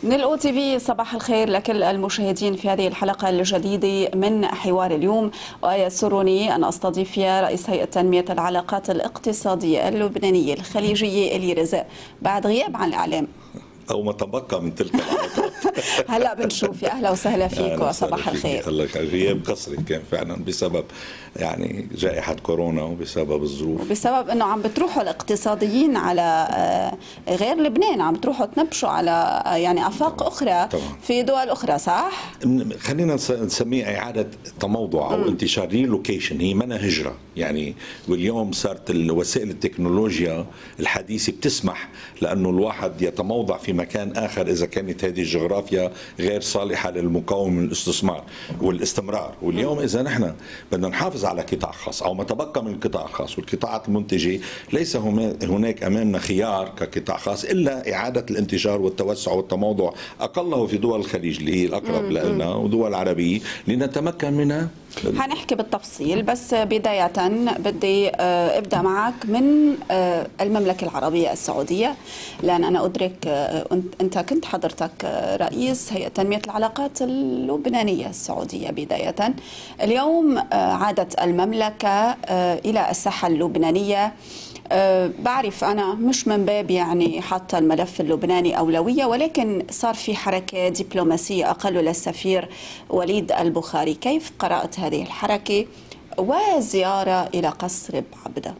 من الأو تي في صباح الخير لكل المشاهدين في هذه الحلقة الجديدة من حوار اليوم، ويسرني أن أستضيف فيها رئيس هيئة تنمية العلاقات الاقتصادية اللبنانية الخليجية إلي رزق بعد غياب عن الإعلام أو ما تبقى من تلك العلاقات. هلا بنشوف. يا أهلا وسهلا فيك وصباح الخير. الله يخليك. غياب قصري كان فعلا بسبب جائحة كورونا وبسبب الظروف وبسبب أنه عم بتروحوا الاقتصاديين على غير لبنان، عم بتروحوا تنبشوا على آفاق أخرى طبعا. في دول أخرى، صح؟ خلينا نسميه إعادة تموضع أو انتشار، ريلوكيشن. هي منا هجرة واليوم صارت وسائل التكنولوجيا الحديثة بتسمح لأنه الواحد يتموضع في مكان آخر إذا كانت هذه الجغرافيا غير صالحة للمقاومة من الاستثمار والاستمرار. واليوم إذا نحن بدنا نحافظ على قطاع خاص أو ما تبقى من القطاع الخاص والقطاعات المنتجة، ليس هناك أمامنا خيار كقطاع خاص إلا إعادة الانتشار والتوسع والتموضع، أقله في دول الخليج اللي هي الأقرب لنا ودول العربية لنتمكن منها. حنحكي بالتفصيل، بس بداية بدي ابدأ معك من المملكة العربية السعودية، لأن أنا أدرك أنت كنت حضرتك رئيس هيئة تنمية العلاقات اللبنانية السعودية. بداية اليوم عادت المملكة إلى الساحة اللبنانية. بعرف أنا مش من باب حتى الملف اللبناني أولوية، ولكن صار في حركة دبلوماسية أقل للسفير وليد البخاري. كيف قرأت هذه الحركة وزيارة إلى قصر بعبدة؟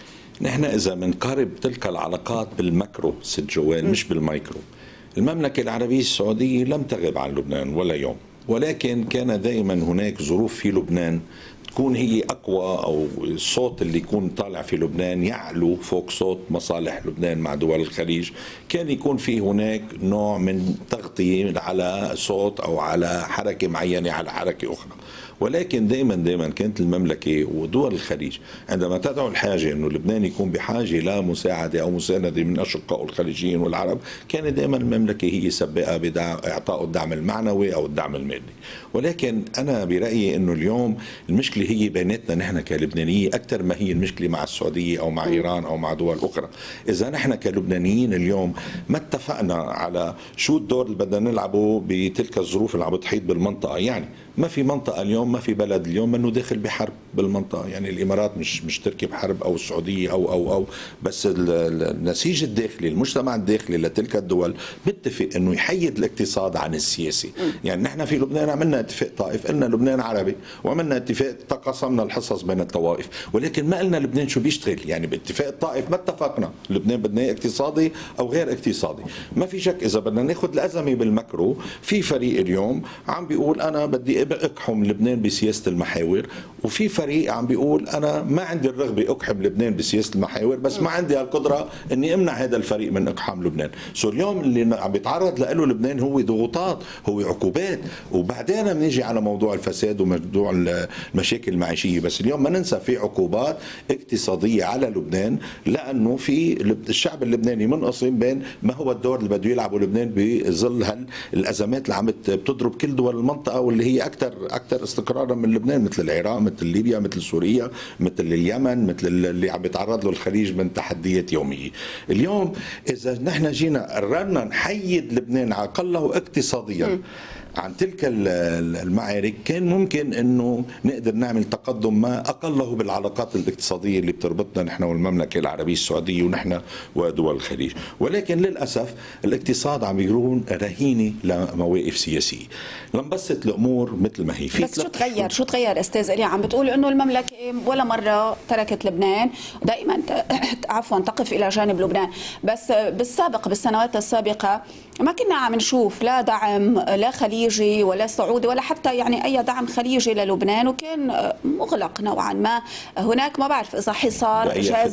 نحن إذا بنقارب تلك العلاقات بالماكرو ست جوال مش بالمايكرو، المملكة العربية السعودية لم تغب عن لبنان ولا يوم، ولكن كان دائما هناك ظروف في لبنان تكون هي أقوى، أو الصوت اللي يكون طالع في لبنان يعلو فوق صوت مصالح لبنان مع دول الخليج. كان يكون في هناك نوع من تغطية على صوت أو على حركة معينة على حركة أخرى. ولكن دائما كانت المملكة ودول الخليج عندما تدعو الحاجة أنه لبنان يكون بحاجة لمساعدة أو مساندة من أشقائه الخليجيين والعرب، كانت دائما المملكة هي سباقة بإعطاء الدعم المعنوي أو الدعم المادي. ولكن أنا برأيي أنه اليوم المشكلة هي بيناتنا نحن كلبنانيين أكثر ما هي المشكلة مع السعودية أو مع إيران أو مع دول أخرى. إذا نحن كلبنانيين اليوم ما اتفقنا على شو الدور اللي بدنا نلعبه بتلك الظروف اللي عم بتحيط بالمنطقة، ما في منطقة اليوم، ما في بلد اليوم انه داخل بحرب بالمنطقة. الامارات مش تركب حرب او السعودية او بس النسيج الداخلي، المجتمع الداخلي لتلك الدول بيتفق انه يحيد الاقتصاد عن السياسي. نحن في لبنان عملنا اتفاق طائف، قلنا لبنان عربي، وعملنا اتفاق تقاسمنا الحصص بين الطوائف، ولكن ما قلنا لبنان شو بيشتغل. باتفاق الطائف ما اتفقنا لبنان بدنا اياه اقتصادي او غير اقتصادي. ما في شك اذا بدنا ناخذ الازمة بالمكرو، في فريق اليوم عم بيقول انا بدي اقحم لبنان بسياسة المحاور، وفي فريق عم بيقول أنا ما عندي الرغبة أقحم لبنان بسياسة المحاور، بس ما عندي القدرة أني أمنع هذا الفريق من إقحام لبنان. اليوم اللي عم بيتعرض له لبنان هو ضغوطات، هو عقوبات، وبعدين بنيجي على موضوع الفساد وموضوع المشاكل المعيشية. بس اليوم ما ننسى في عقوبات اقتصادية على لبنان، لأنه في الشعب اللبناني منقسم بين ما هو الدور اللي بده يلعبه لبنان بظل الأزمات اللي عم بتضرب كل دول المنطقة، واللي هي أكثر استقرارا من لبنان، مثل العراق، مثل ليبيا، مثل سوريا، مثل اليمن، مثل اللي عم بيتعرض له الخليج من تحديات يومية. اليوم إذا نحن جينا قررنا نحيد لبنان على الأقل اقتصاديا عن تلك المعارك، كان ممكن انه نقدر نعمل تقدم ما اقله بالعلاقات الاقتصاديه اللي بتربطنا نحن والمملكه العربيه السعوديه ونحن ودول الخليج. ولكن للاسف الاقتصاد عم يكون رهينه لمواقف سياسيه. لنبسط الامور مثل ما هي. بس شو تغير استاذ إلي؟ عم بتقول انه المملكه ولا مره تركت لبنان، دائما عفوا تقف الى جانب لبنان، بس بالسابق بالسنوات السابقه ما كنا عم نشوف لا دعم لا خليجي ولا سعودي ولا حتى اي دعم خليجي للبنان، وكان مغلق نوعا ما. هناك ما بعرف اذا حصار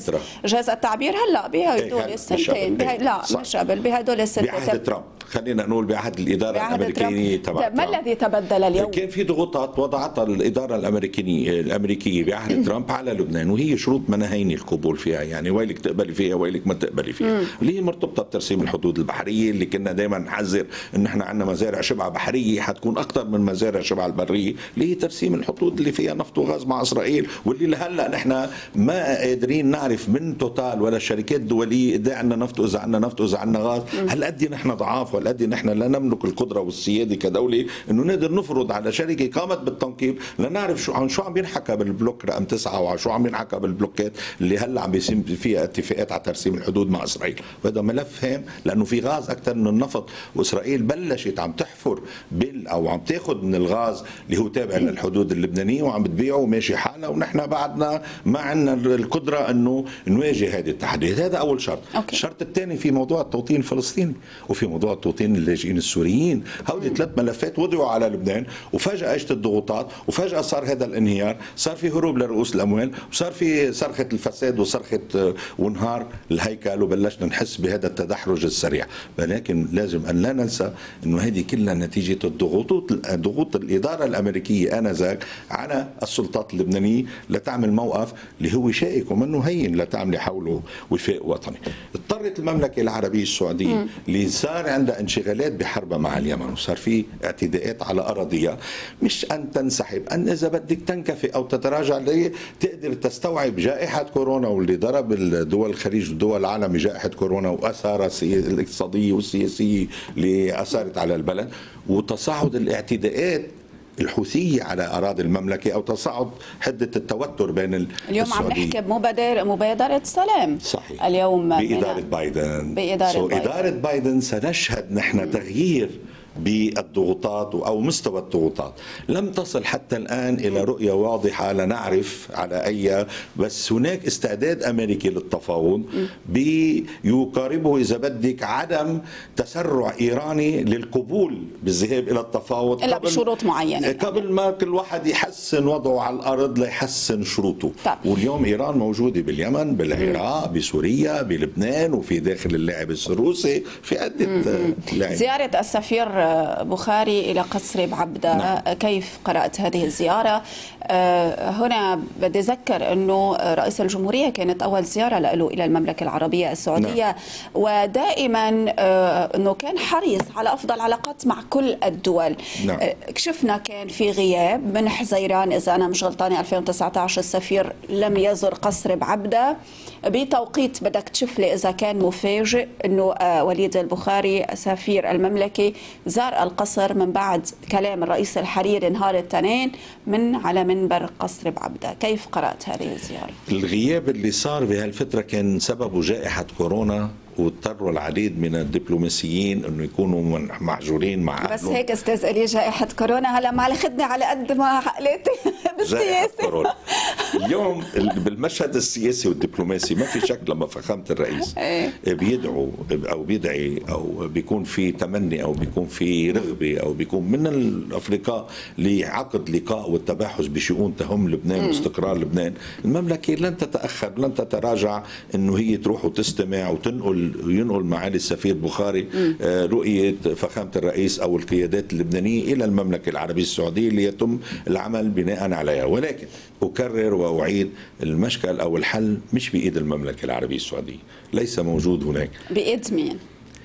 جاز التعبير هلا بهدول السنتين، لا مش قبل، بهدول السنتين بعهد ترامب، خلينا نقول بعهد الاداره الامريكيه تبع ما الذي تبدل اليوم؟ كان في ضغوطات وضعتها الاداره الامريكيه بعهد ترامب على لبنان، وهي شروط مناهين القبول فيها، ويلك تقبلي فيها ويلك ما تقبلي فيها، اللي هي مرتبطه بترسيم الحدود البحريه، اللي كنا دائما نحذر ان احنا عندنا مزارع شبه بحريه الجايه حتكون اكثر من مزارع شبع البريه، اللي هي ترسيم الحدود اللي فيها نفط وغاز مع اسرائيل، واللي لهلا نحن ما قادرين نعرف من توتال ولا الشركات الدوليه اذا عندنا نفط واذا عندنا نفط واذا عندنا غاز. هالقد نحن ضعاف، وهالقد نحن لا نملك القدره والسياده كدوله انه نقدر نفرض على شركه قامت بالتنقيب لنعرف شو عم ينحكى بالبلوك رقم 9 وشو عم ينحكى بالبلوكات اللي هلا عم بيتم فيها اتفاقات على ترسيم الحدود مع اسرائيل. وهذا ملف هام لانه في غاز اكثر من النفط، واسرائيل بلشت عم تحفر او عم تاخذ من الغاز اللي هو تابع للحدود اللبنانيه وعم بتبيعه وماشي حالها، ونحن بعدنا ما عندنا القدره انه نواجه هذه التحديات. هذا اول شرط. الشرط الثاني في موضوع التوطين الفلسطيني وفي موضوع التوطين اللاجئين السوريين. هودي 3 ملفات وضعوا على لبنان، وفجاه اجت الضغوطات، وفجاه صار هذا الانهيار، صار في هروب لرؤوس الاموال، وصار في صرخه الفساد وصرخه وانهار الهيكل، وبلشنا نحس بهذا التدحرج السريع. ولكن لازم ان لا ننسى انه هذه كلها نتيجه ضغوط الاداره الامريكيه انذاك على السلطات اللبنانيه لتعمل موقف اللي هو شائك ومنه هين لتعمل حوله وفاق وطني. اضطرت المملكه العربيه السعوديه اللي صار عندها انشغالات بحربها مع اليمن، وصار في اعتداءات على اراضيها، مش ان تنسحب، ان اذا بدك تنكفئ او تتراجع تقدر تستوعب جائحه كورونا واللي ضرب الدول الخليج ودول العالم جائحه كورونا واثارها الاقتصاديه والسياسيه اللي اثرت على البلد، وتصاعد الاعتداءات الحوثية على أراضي المملكة، أو تصاعد حدة التوتر بين اليوم عم نحكي بمبادرة سلام. صحيح. اليوم بإدارة بايدن. إدارة بايدن سنشهد نحن تغيير بالضغوطات أو مستوى الضغوطات. لم تصل حتى الآن إلى رؤية واضحة لنعرف على أي، بس هناك استعداد أمريكي للتفاوض بيقاربه إذا بدك عدم تسرع إيراني للقبول بالذهاب إلى التفاوض إلا بشروط معينة، قبل ما كل واحد يحسن وضعه على الأرض ليحسن شروطه. واليوم إيران موجودة باليمن، بالعراق، بسوريا، بلبنان، وفي داخل اللاعب الروسي، في عدة لاعب. زيارة السفير بخاري إلى قصر بعبدة، نعم. كيف قرأت هذه الزيارة؟ هنا بدي أذكر أنه رئيس الجمهورية كانت أول زيارة له إلى المملكة العربية السعودية، نعم. ودائما أنه كان حريص على أفضل علاقات مع كل الدول، نعم. كشفنا كان في غياب من حزيران إذا أنا مش غلطانة 2019 السفير لم يزر قصر بعبدة بتوقيت، بدك تشوف لي إذا كان مفاجئ أنه وليد البخاري سفير المملكة زار القصر من بعد كلام الرئيس الحريري نهار الاثنين من على منبر قصر بعبدة. كيف قرأت هذه الزيارة؟ الغياب اللي صار بهالفترة كان سببه جائحة كورونا، واضطروا العديد من الدبلوماسيين انه يكونوا محجورين مع بس هيك استاذ الي جائحه كورونا هلا ما خدني على قد ما عقلتي بالسياسه. اليوم بالمشهد السياسي والدبلوماسي ما في شك لما فخامه الرئيس بيدعو او بيدعي او بيكون في تمني او بيكون في رغبه او بيكون من الافرقاء لعقد لقاء والتباحث بشؤون تهم لبنان واستقرار لبنان، المملكه لن تتاخر لن تتراجع انه هي تروح وتستمع وينقل معالي السفير بخاري رؤية فخامة الرئيس أو القيادات اللبنانية إلى المملكة العربية السعودية ليتم العمل بناء عليها. ولكن أكرر وأعيد، المشكل أو الحل مش بإيد المملكة العربية السعودية، ليس موجود هناك. بإيد مين؟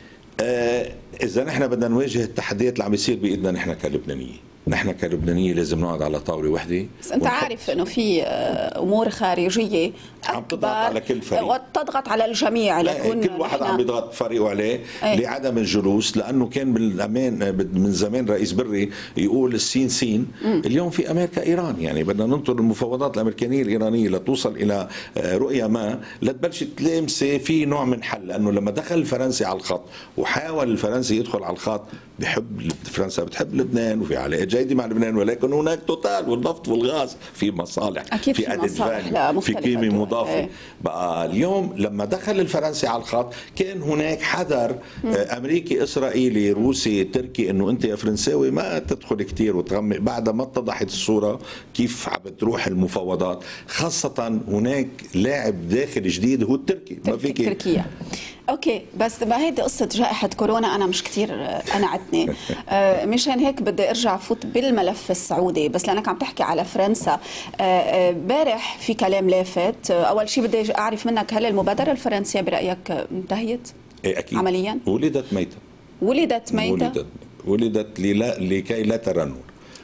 إذا نحن بدنا نواجه التحديات اللي عم يصير بإيدنا نحن كلبنانيين. نحن كلبنانية لازم نقعد على طاولة وحدة. بس أنت عارف أنه في أمور خارجية عم تضغط على كل فريق وتضغط على الجميع، لكن كل واحد عم بيضغط فريقه عليه لعدم الجلوس، لأنه كان بالأمان من زمان رئيس بري يقول السين سين. اليوم في أمريكا إيران، يعني بدنا ننطر المفاوضات الأمريكانية الإيرانية لتوصل إلى رؤية ما لتبلش تلامسي في نوع من حل. لأنه لما دخل الفرنسي على الخط وحاول الفرنسي يدخل على الخط، بحب فرنسا بتحب لبنان وفي علاقات جيدة مع لبنان، ولكن هناك توتال والنفط والغاز في مصالح، أكيد في مصالح في قيمة مضافة. بقى اليوم لما دخل الفرنسي على الخط كان هناك حذر أمريكي إسرائيلي روسي تركي إنه أنت يا فرنساوي ما تدخل كتير وتغمق. بعد ما اتضحت الصورة كيف عم بتروح المفاوضات، خاصة هناك لاعب داخل جديد هو التركي، ما فيك تركيا. اوكي، بس ما هيدي قصه جائحه كورونا انا مش كثير قنعتني. مشان هيك بدي ارجع فوت بالملف السعودي، بس لانك عم تحكي على فرنسا. امبارح في كلام لافت. اول شيء بدي اعرف منك، هل المبادره الفرنسيه برايك انتهت؟ اكيد عمليا؟ ولدت ميته. ولدت لكي لا ترى النور.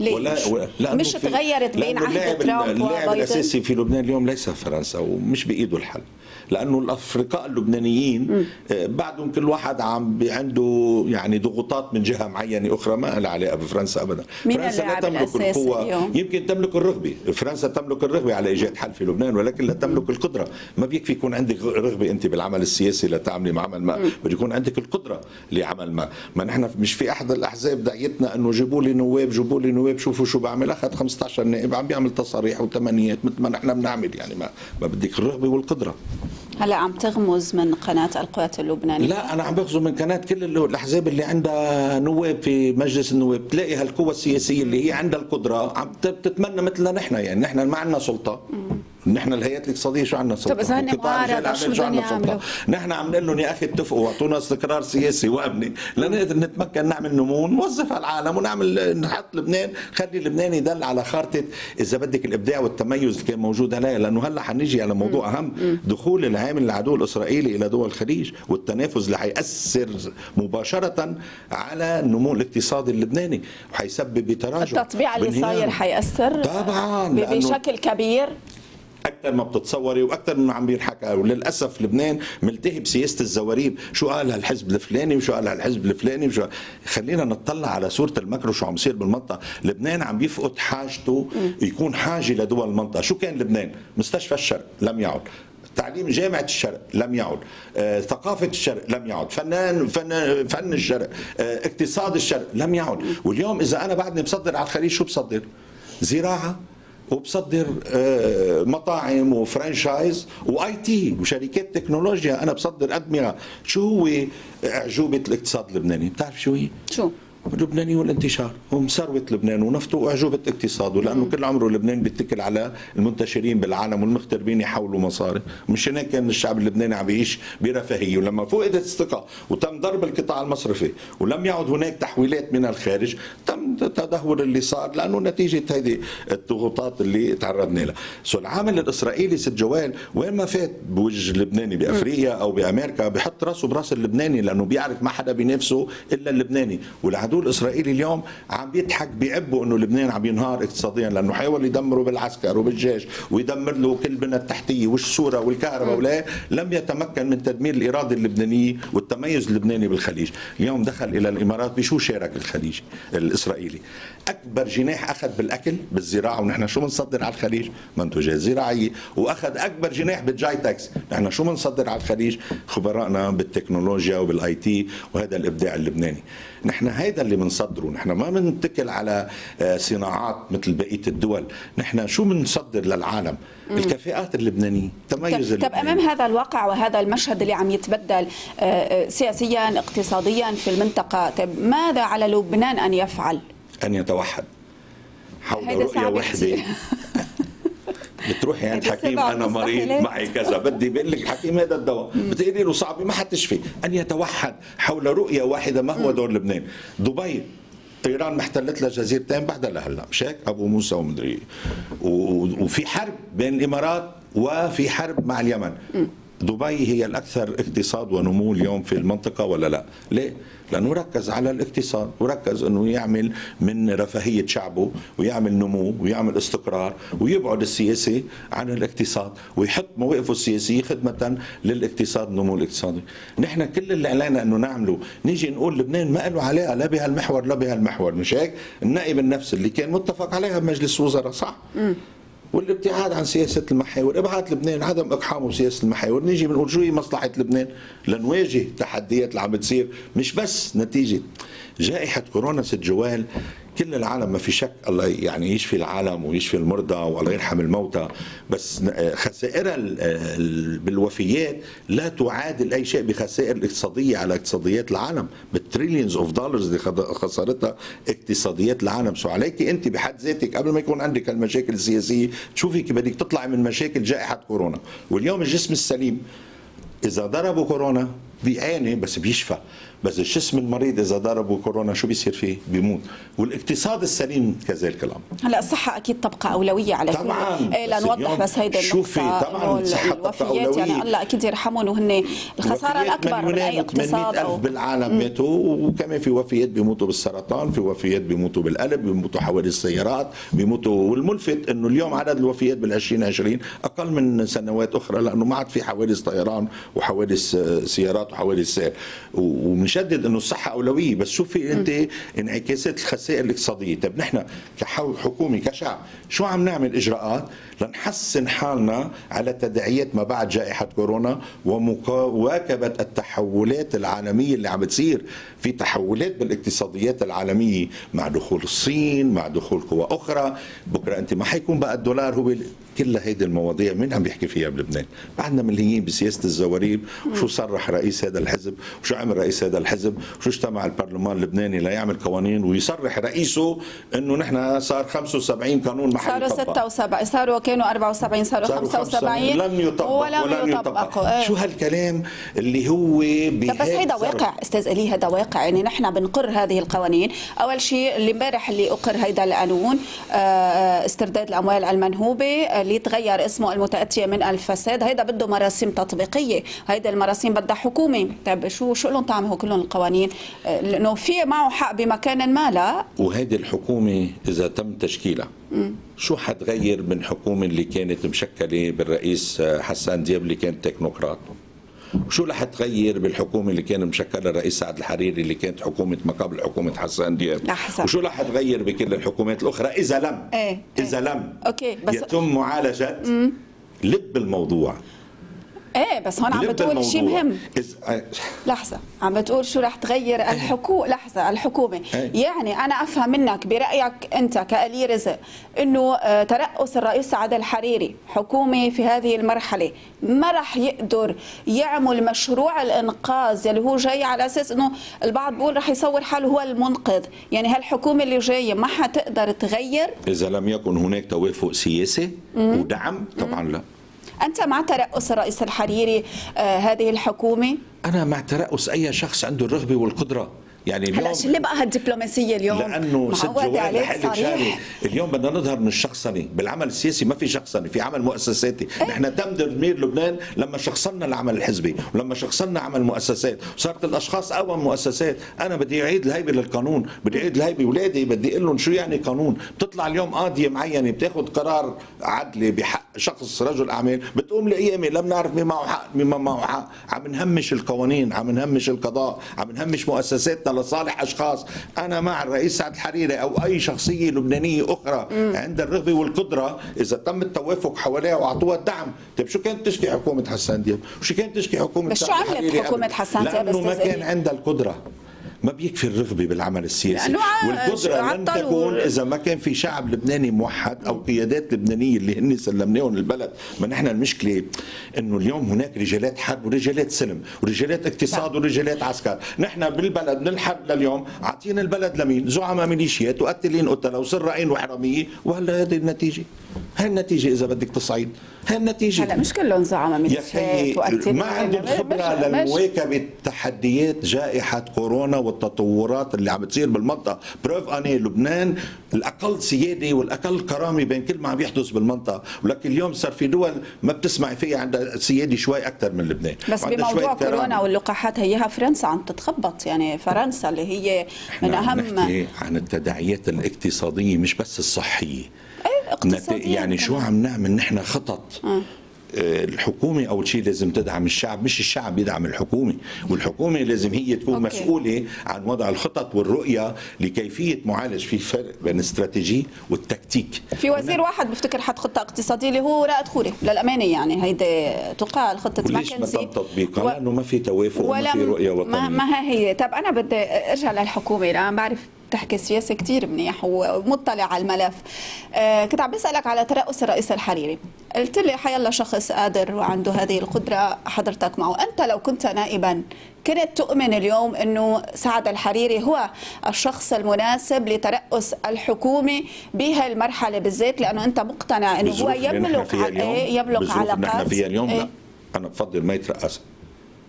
مش تغيرت بين عهد ترامب اللاعب الاساسي في لبنان اليوم ليس فرنسا، ومش بايده الحل، لانه الافرقاء اللبنانيين بعدهم كل واحد عنده يعني ضغوطات من جهه معينه اخرى ما لها علاقه بفرنسا ابدا. فرنسا لا تملك القوه، يمكن تملك الرغبه، فرنسا تملك الرغبه على ايجاد حل في لبنان، ولكن لا تملك القدره. ما بيكفي يكون عندك رغبه انت بالعمل السياسي لتعملي مع عمل ما، بده يكون عندك القدره لعمل ما نحن مش في احد الاحزاب دعيتنا انه جيبوا لي نواب، جيبوا لي نواب، شوفوا شو بعمل. اخذ 15 نائب عم بيعمل تصاريح وثمانيات مثل ما نحن بنعمل، يعني ما بدك الرغبه والقدره. هلا عم تغمز من قناة القوات اللبنانية؟ لا، أنا عم بغزو من قناة كل الأحزاب اللي عندها نواب في مجلس النواب. تلاقي هالقوى السياسية اللي هي عندها القدرة عم تتمنى مثلنا نحن، يعني نحن ما عندنا سلطة. نحن الهيئات الاقتصاديه شو عندنا سلطه؟ طب اذا هن معارضه شو بدهم يعملوا؟ نحن عم نقول لهم يا اخي اتفقوا واعطونا استقرار سياسي وامني لنقدر نتمكن نعمل نمو، نوظف العالم ونعمل نحط لبنان، خلي لبنان يدل على خارطه اذا بدك الابداع والتميز اللي كان موجود عليها. لانه هلا حنيجي على موضوع اهم، دخول العامل العدو الاسرائيلي الى دول الخليج والتنافس اللي حيأثر مباشره على النمو الاقتصادي اللبناني وحيسبب تراجع. التطبيع اللي صاير حيأثر طبعا بشكل كبير اكثر ما بتتصوري واكثر من عم بينحكى. وللاسف لبنان ملتهي بسياسه الزواريب، شو قال هالحزب الفلاني وشو قال هالحزب الفلاني وشو. خلينا نطلع على صوره المكرو شو عم يصير بالمنطقه. لبنان عم بيفقد حاجته يكون حاجه لدول المنطقه. شو كان لبنان؟ مستشفى الشرق لم يعد، تعليم جامعة الشرق لم يعد، ثقافة الشرق لم يعد، فن الشرق، اقتصاد الشرق لم يعد. واليوم إذا أنا بعدني بصدر على الخليج شو بصدر؟ زراعة، وبصدر مطاعم وفرانشايز واي تي وشركات تكنولوجيا. انا بصدر ادمغه. شو هو اعجوبه الاقتصاد اللبناني؟ بتعرف شو هي؟ شو؟ اللبناني والانتشار، هو مثروة لبنان ونفطه واعجوبة اقتصاده، لانه كل عمره لبنان بيتكل على المنتشرين بالعالم والمغتربين يحولوا مصاري. مش هناك كان الشعب اللبناني عم يعيش برفاهيه. ولما فقدت الثقه وتم ضرب القطاع المصرفي ولم يعد هناك تحويلات من الخارج، تم التدهور اللي صار لانه نتيجه هذه الضغوطات اللي تعرضنا لها. العامل الاسرائيلي ست جوال وين ما فات بوجه اللبناني بافريقيا او بامريكا بحط راسه براس اللبناني، لانه بيعرف ما حدا بينافسه الا اللبناني. والعدو الاسرائيلي اليوم عم بيضحك بعبه انه لبنان عم ينهار اقتصاديا، لانه حاول يدمره بالعسكر وبالجيش ويدمر له كل بنى التحتيه والصوره والكهرباء ولا لم يتمكن من تدمير الاراده اللبنانيه والتميز اللبناني بالخليج. اليوم دخل الى الامارات. بشو شارك الخليج الاسرائيلي؟ اكبر جناح اخذ بالاكل بالزراعه، ونحن شو بنصدر على الخليج؟ منتوجات زراعيه. واخذ اكبر جناح بالجاي تاكس. نحن شو بنصدر على الخليج؟ خبرائنا بالتكنولوجيا وبالاي تي وهذا الابداع اللبناني. نحن هيدا اللي بنصدره. نحن ما بنتكل على صناعات مثل بقيه الدول. نحن شو بنصدر للعالم؟ الكفاءات اللبنانيه، التميز اللبناني. طب امام هذا الواقع وهذا المشهد اللي عم يتبدل سياسيا اقتصاديا في المنطقه، طب ماذا على لبنان ان يفعل؟ ان يتوحد حول رؤيه واحده. بتروحي عند حكيم انا مريض معي كذا بدي بقول لك الحكيم هذا الدواء، بتقولي له صعب ما حتشفي. ان يتوحد حول رؤيه واحده. ما هو دور لبنان؟ دبي ايران محتلت لها جزيرتين بعدها لهلا، مش هيك؟ ابو موسى ومدري وفي حرب بين الامارات وفي حرب مع اليمن. دبي هي الاكثر اقتصاد ونمو اليوم في المنطقه ولا لا؟ ليه؟ لانه ركز على الاقتصاد وركز انه يعمل من رفاهيه شعبه ويعمل نمو ويعمل استقرار ويبعد السياسي عن الاقتصاد ويحط مواقفه السياسيه خدمه للاقتصاد النمو الاقتصادي. نحن كل اللي علينا انه نعمله نيجي نقول لبنان ما له علاقه لا بهالمحور لا بهالمحور، مش هيك؟ النائب النفس اللي كان متفق عليها بمجلس الوزراء صح؟ والابتعاد عن سياسة المحاور، ابعاد لبنان، عدم اقحامه بسياسة المحاور. نيجي بنقول شو هي مصلحة لبنان لنواجه التحديات اللي عم بتصير، مش بس نتيجة جائحة كورونا. ست جوال كل العالم ما في شك الله يعني يشفي العالم ويشفي المرضى والله يرحم الموتى، بس خسائرها بالوفيات لا تعادل اي شيء بخسائر الاقتصاديه على اقتصاديات العالم، بالتريليونز اوف دولارز اللي خسرتها اقتصاديات العالم. سو عليك انت بحد ذاتك قبل ما يكون عندك المشاكل السياسيه تشوفي كيف بدك تطلعي من مشاكل جائحه كورونا. واليوم الجسم السليم اذا ضربوا كورونا بيعاني بس بيشفى، بس الجسم المريض اذا ضربه كورونا شو بيصير فيه؟ بيموت. والاقتصاد السليم كذلك الامر. هلا الصحه اكيد تبقى اولويه على طبعا كل لنوضح بس هيدا شوفي طبعا الوفيات يعني الله اكيد يرحمهم وهن الخساره الاكبر من اي اقتصاد ألف بالعالم ماتوا، وكمان في وفيات بيموتوا بالسرطان، في وفيات بيموتوا بالقلب، بيموتوا حوادث السيارات، بيموتوا. والملفت انه اليوم عدد الوفيات بال2020 اقل من سنوات اخرى، لانه ما عاد في حوادث طيران وحوادث سيارات وحوادث سير. ومشدد انه الصحه اولويه، بس شوفي انت انعكاسات الخسائر الاقتصاديه. طيب نحن كحكومه كشعب شو عم نعمل اجراءات لنحسن حالنا على تداعيات ما بعد جائحه كورونا ومواكبه التحولات العالميه اللي عم بتصير؟ في تحولات بالاقتصاديات العالميه مع دخول الصين، مع دخول قوى اخرى. بكره انت ما حيكون بقى الدولار هو كل هيدي المواضيع مين عم بيحكي فيها بلبنان؟ بعدنا ملهيين بسياسه الزواريب، وشو صرح رئيس هذا الحزب، وشو عمل رئيس هذا الحزب، وشو اجتمع البرلمان اللبناني ليعمل قوانين، ويصرح رئيسه انه نحن صار 75 قانون ما صاروا 76 صاروا كانوا 74 صاروا 75 لن يطبق ولن يطبق. شو هالكلام اللي هو بس هيدا واقع استاذ الي، هذا واقع. يعني نحن بنقر هذه القوانين. اول شيء اللي امبارح اللي اقر هيدا القانون استرداد الاموال المنهوبه اللي تغير اسمه المتأتية من الفساد، هيدا بده مراسيم تطبيقية، هيدا المراسيم بدها حكومة. طيب شو لهم طعمه كلهم القوانين؟ لأنه في معه حق بمكان ما. لا، وهيدي الحكومة إذا تم تشكيلها شو حتغير من حكومة اللي كانت مشكلة بالرئيس حسان دياب اللي كان تكنوقراط؟ وشو رح تغير بالحكومه اللي كان مشكلها الرئيس سعد الحريري اللي كانت حكومه ما قبل حكومه حسان دياب؟ وشو رح تغير بكل الحكومات الاخرى اذا لم اذا لم بس يتم معالجه لب الموضوع؟ بس هون عم بتقول شيء مهم. لحظة، عم بتقول شو رح تغير لحظة الحكومة. يعني أنا أفهم منك برأيك أنت كألي رزق إنه ترأس الرئيس سعد الحريري حكومة في هذه المرحلة ما رح يقدر يعمل مشروع الإنقاذ اللي هو جاي على أساس إنه البعض بيقول رح يصور حاله هو المنقذ. يعني هالحكومة اللي جاية ما حتقدر تغير إذا لم يكن هناك توافق سياسي ودعم. طبعا لا. أنت مع ترأس الرئيس الحريري هذه الحكومة؟ أنا مع ترأس أي شخص عنده الرغبة والقدرة. يعني اليوم هلا شو اللي بقى هالدبلوماسيه اليوم؟ لانه ست جوال لحلك شغله، اليوم بدنا نظهر من الشخصنه، بالعمل السياسي ما في شخصنه، في عمل مؤسساتي. نحن تم تدمير لبنان لما شخصنا العمل الحزبي، ولما شخصنا عمل مؤسسات، وصارت الاشخاص اقوى مؤسسات. انا بدي اعيد الهيبه للقانون، بدي اعيد الهيبه اولادي، بدي اقول لهم شو يعني قانون. بتطلع اليوم قاضيه معينه بتاخذ قرار عدلي بحق شخص رجل اعمال، بتقوم لقيامه لم نعرف مين معه حق مين ما معه حق. عم نهمش القوانين، عم نهمش القضاء، عم نهمش مؤسساتنا لصالح اشخاص. انا مع الرئيس سعد الحريري او اي شخصيه لبنانيه اخرى عند الرغبه والقدره اذا تم التوافق حواليها واعطوها الدعم. طيب شو كانت تشكي حكومه حسان دياب؟ وشو كانت تشكي حكومه سعد الحريري؟ شو عملت حكومه حسان دياب؟ لانه ما كان عندها القدره. ما بيكفي الرغبه بالعمل السياسي، والقدره لن تكون اذا ما كان في شعب لبناني موحد او قيادات لبنانيه اللي هن سلمناهم البلد. ما نحن المشكله انه اليوم هناك رجالات حرب ورجالات سلم ورجالات اقتصاد ورجالات عسكر. نحن بالبلد من الحرب لليوم عاطين البلد لمين؟ زعماء ميليشيات وقتلين قتله وسراقين وحراميه. وهلا هذه النتيجه، هاي النتيجه اذا بدك تصعيد، هاي النتيجه. هلا مش كلهم زعماء ميليشيات وقتلين، ما عندهم خبره لمواكبه تحديات جائحه كورونا والتطورات اللي عم تصير بالمنطقه. بروف اني لبنان الاقل سياده والاقل كرامه بين كل ما عم يحدث بالمنطقه، ولكن اليوم صار في دول ما بتسمعي فيها عندها سياده شوي اكثر من لبنان. بس بموضوع كورونا واللقاحات هيها فرنسا عم تتخبط. يعني فرنسا اللي هي من اهم، نحكي عن التداعيات الاقتصاديه مش بس الصحيه. يعني شو عم نعمل نحن خطط. الحكومة أول شيء لازم تدعم الشعب، مش الشعب يدعم الحكومة. والحكومة لازم هي تكون مسؤولة عن وضع الخطط والرؤية لكيفية معالجة. في فرق بين الاستراتيجي والتكتيك. في وزير واحد بفتكر حط خطة اقتصادية اللي هو رائد خوري للأمانة. يعني هيدي تقع الخطة ماكنزي ما تم تطبيقها لأنه ما في توافق وما في رؤية وطنية. ما هي. طب أنا بدي أرجع للحكومة. أنا بعرف تحكي سياسة كتير منيح ومطلع على الملف. كنت عم بسألك على ترأس الرئيس الحريري، قلت لي حيالله شخص قادر وعنده هذه القدرة حضرتك معه. أنت لو كنت نائبا كنت تؤمن اليوم أنه سعد الحريري هو الشخص المناسب لترأس الحكومة بهالمرحلة بالذات، لأنه أنت مقتنع أنه هو يملك علاقات نحن فيها اليوم؟ لا، أنا بفضل ما يترأس.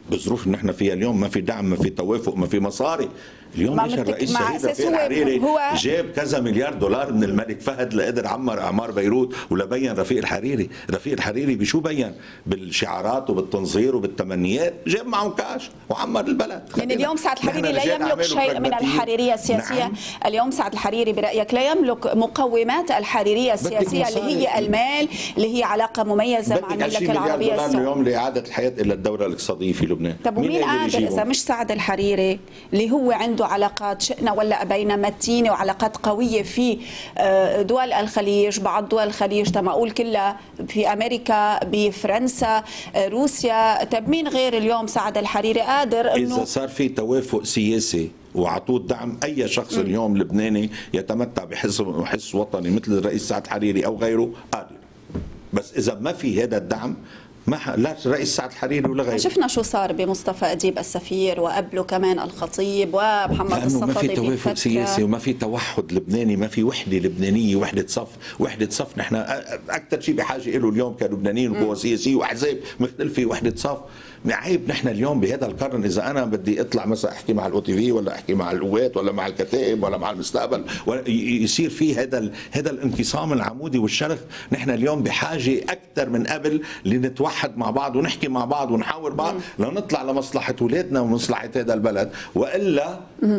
بالظروف اللي نحن فيها اليوم، ما في دعم، ما في توافق، ما في مصاري. اليوم اجى الرئيس شهيد رفيق الحريري جاب كذا مليار دولار من الملك فهد لقدر عمر اعمار بيروت ولبين رفيق الحريري. رفيق الحريري بشو بين؟ بالشعارات وبالتنظير وبالتمنيات، جاب معهم كاش وعمر البلد. يعني اليوم سعد الحريري لا يملك شيء من الحريريه السياسيه. نعم. اليوم سعد الحريري برايك لا يملك مقومات الحريريه السياسيه اللي هي المال، اللي هي علاقه مميزه مع المملكه العربيه السعوديه اليوم لاعاده الحياه الى الدوله الاقتصاديه في لبنان. طب ومين قادر اذا مش سعد الحريري اللي هو عنده علاقات شئنا ولا بين متينه وعلاقات قويه في دول الخليج، بعض دول الخليج تما اقول كلها، في امريكا، بفرنسا، روسيا. طب مين غير اليوم سعد الحريري قادر انه اذا صار في توافق سياسي وعطوه دعم، اي شخص اليوم لبناني يتمتع بحس وطني مثل الرئيس سعد الحريري او غيره قادر. بس اذا ما في هذا الدعم لا الرئيس سعد الحريري ولا غيره. شفنا شو صار بمصطفى أديب السفير وقبله كمان الخطيب ومحمد الصفدي. ما في توافق سياسي وما في توحد لبناني، ما في وحده لبنانيه، وحده صف. نحن اكثر شيء بحاجه له اليوم كلبنانيين وقوى سياسيه واحزاب مختلفه، وحده صف. عيب نحن اليوم بهذا القرن اذا انا بدي اطلع مثلا احكي مع الاو تي في ولا احكي مع القوات ولا مع الكتائب ولا مع المستقبل يصير في هذا الانقسام العمودي والشرخ. نحن اليوم بحاجه اكثر من قبل لنتوحد مع بعض ونحكي مع بعض ونحاور بعض لنطلع لمصلحه اولادنا ومصلحه هذا البلد، والا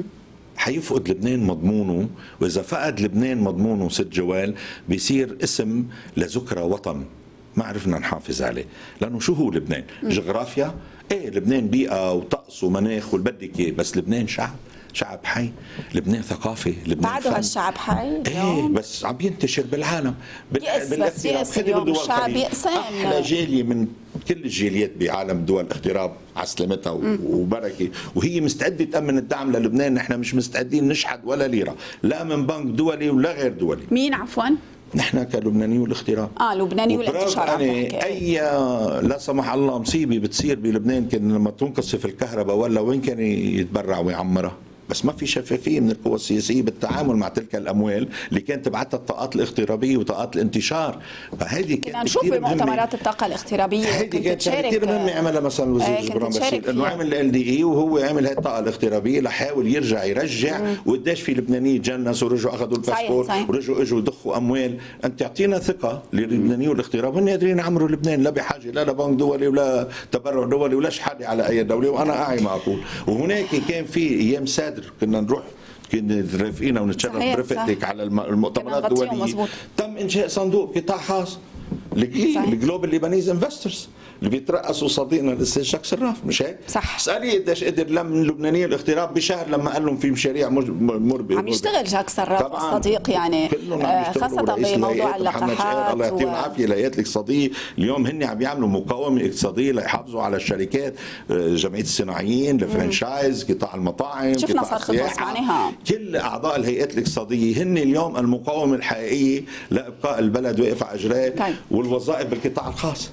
حيفقد لبنان مضمونه. واذا فقد لبنان مضمونه ست جوال بيصير اسم لذكرى وطن ما عرفنا نحافظ عليه. لانه شو هو لبنان؟ جغرافيا؟ ايه لبنان بيئه وطقس ومناخ والبدك اياه، بس لبنان شعب حي، لبنان ثقافه، لبنان بعده هالشعب حي ايه بس عم ينتشر بالعالم بالاغتراب. اليوم الشعب يقسم. احلى جاليه من كل الجاليات بعالم دول الاغتراب على سلامتها وبركه، وهي مستعده تامن الدعم للبنان. نحن مش مستعدين نشحد ولا ليره لا من بنك دولي ولا غير دولي. مين عفوا؟ نحن كلبناني والاغتراب. لبناني والانتشار. اي لا سمح الله مصيبه بتصير بلبنان، كان لما تنقصف الكهرباء ولا وين كان يتبرع ويعمرها. بس ما في شفافيه من القوى السياسيه بالتعامل مع تلك الاموال اللي كانت تبعتها الطاقات الاغترابيه وطاقات الانتشار. فهذه كنا نشوف بمؤتمرات الطاقه الاغترابيه هذه كانت كثير مهمه عملها مثلا الوزير جبران بشير، انه عمل ال LDE وهو عمل هاي الطاقه الاغترابيه لحاول يرجع وقديش في لبنانيين تجنسوا ورجعوا اخذوا الباسبور ورجعوا اجوا يضخوا اموال. انت تعطينا ثقه للبنانيين والاغتراب، هن قادرين يعمروا لبنان، لا بحاجه لا لبنك دولي ولا تبرع دولي ولا شحاده على اي دوله. وانا اعي ما اقول. وهناك كان في ايام كنا نروح كنا رافقينا ونتشرف برفقتك على المؤتمرات الدوليه. تم انشاء صندوق قطاع خاص الجلوبال ليبانيز انفسترز اللي بيترأسوا صديقنا الاستاذ جاك صراف، مش هيك؟ صح. اسالي قديش قدر لم اللبنانيين الاغتراب بشهر لما قال لهم في مشاريع مربحه. عم يشتغل جاك صراف الصديق يعني خاصه بموضوع اللقاحات. الله يعطيهم العافيه. الهيئات الاقتصاديه اليوم هن عم يعملوا مقاومه اقتصاديه ليحافظوا على الشركات، جمعيه الصناعيين، الفرنشايز، قطاع المطاعم، شفنا صار خطوه معناها. كل اعضاء الهيئات الاقتصاديه هن اليوم المقاومه الحقيقيه لابقاء البلد واقف على اجراه. طيب. والوظائف بالقطاع الخاص.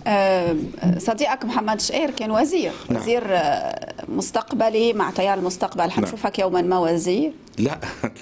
صديقك محمد شقير كان وزير. نعم. وزير مستقبلي مع تيار المستقبل. حنشوفك يوما ما وزير؟ لا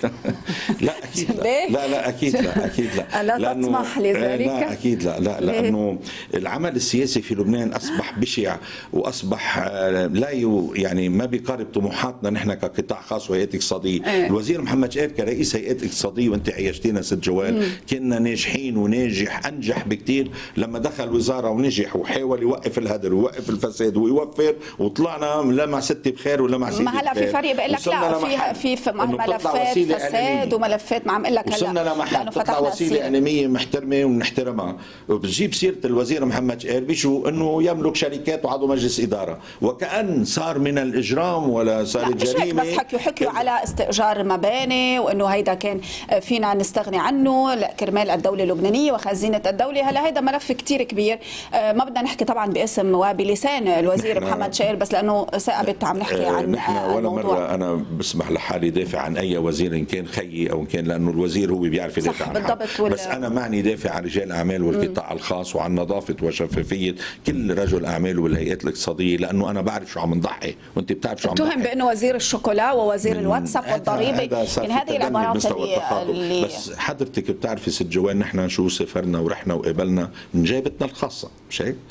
اكيد لا اكيد لا لا تسمح لذلك؟ لا اكيد لا لانه العمل السياسي في لبنان اصبح بشع واصبح لا يعني ما بيقارب طموحاتنا نحن كقطاع خاص وهيئات اقتصاديه. الوزير محمد شقير كرئيس هيئات اقتصاديه وانت عيشتينا ست جوال كنا ناجحين انجح بكثير لما دخل وزاره ونجح وحاول يوقف الهدر ويوقف الفساد ويوفر، وطلعنا لا مع ستي بخير ولا مع سيدي بخير. ما هلا في فرق بقول لك لا في ملفات فساد وملفات ما عم اقول لك هلا وصلنا لمحل تطلع وسيله اعلاميه محترمه وبنحترمها وبتجيب سيره الوزير محمد شقير بشو انه يملك شركات وعضو مجلس اداره، وكأن صار من الاجرام ولا صارت جريمه. بس حكيوا على استئجار مباني وانه هيدا كان فينا نستغني عنه كرمال الدوله اللبنانيه وخزينه الدوله. هلا هيدا ملف كثير كبير، ما بدنا نحكي طبعا باسم وبلسان الوزير محمد شقير، بس لانه ثاقبت عم نحكي عن ولا مره انا بسمح لحالي دافع عن اي وزير ان كان خيي او ان كان، لانه الوزير هو بيعرف يدافع عن حاله. بس انا معني دافع عن رجال الاعمال والقطاع الخاص وعن نظافه وشفافيه كل رجل اعمال والهيئات الاقتصاديه، لانه انا بعرف شو عم نضحي وانت بتعرف شو عم نضحي. اتهم بانه وزير الشوكولا ووزير الواتساب والضريبه، يعني هذه العبارات اللي بس حضرتك بتعرفي ست جوال نحن شو سافرنا ورحنا وقابلنا من جيبتنا الخاصه، مش هيك؟ وكنا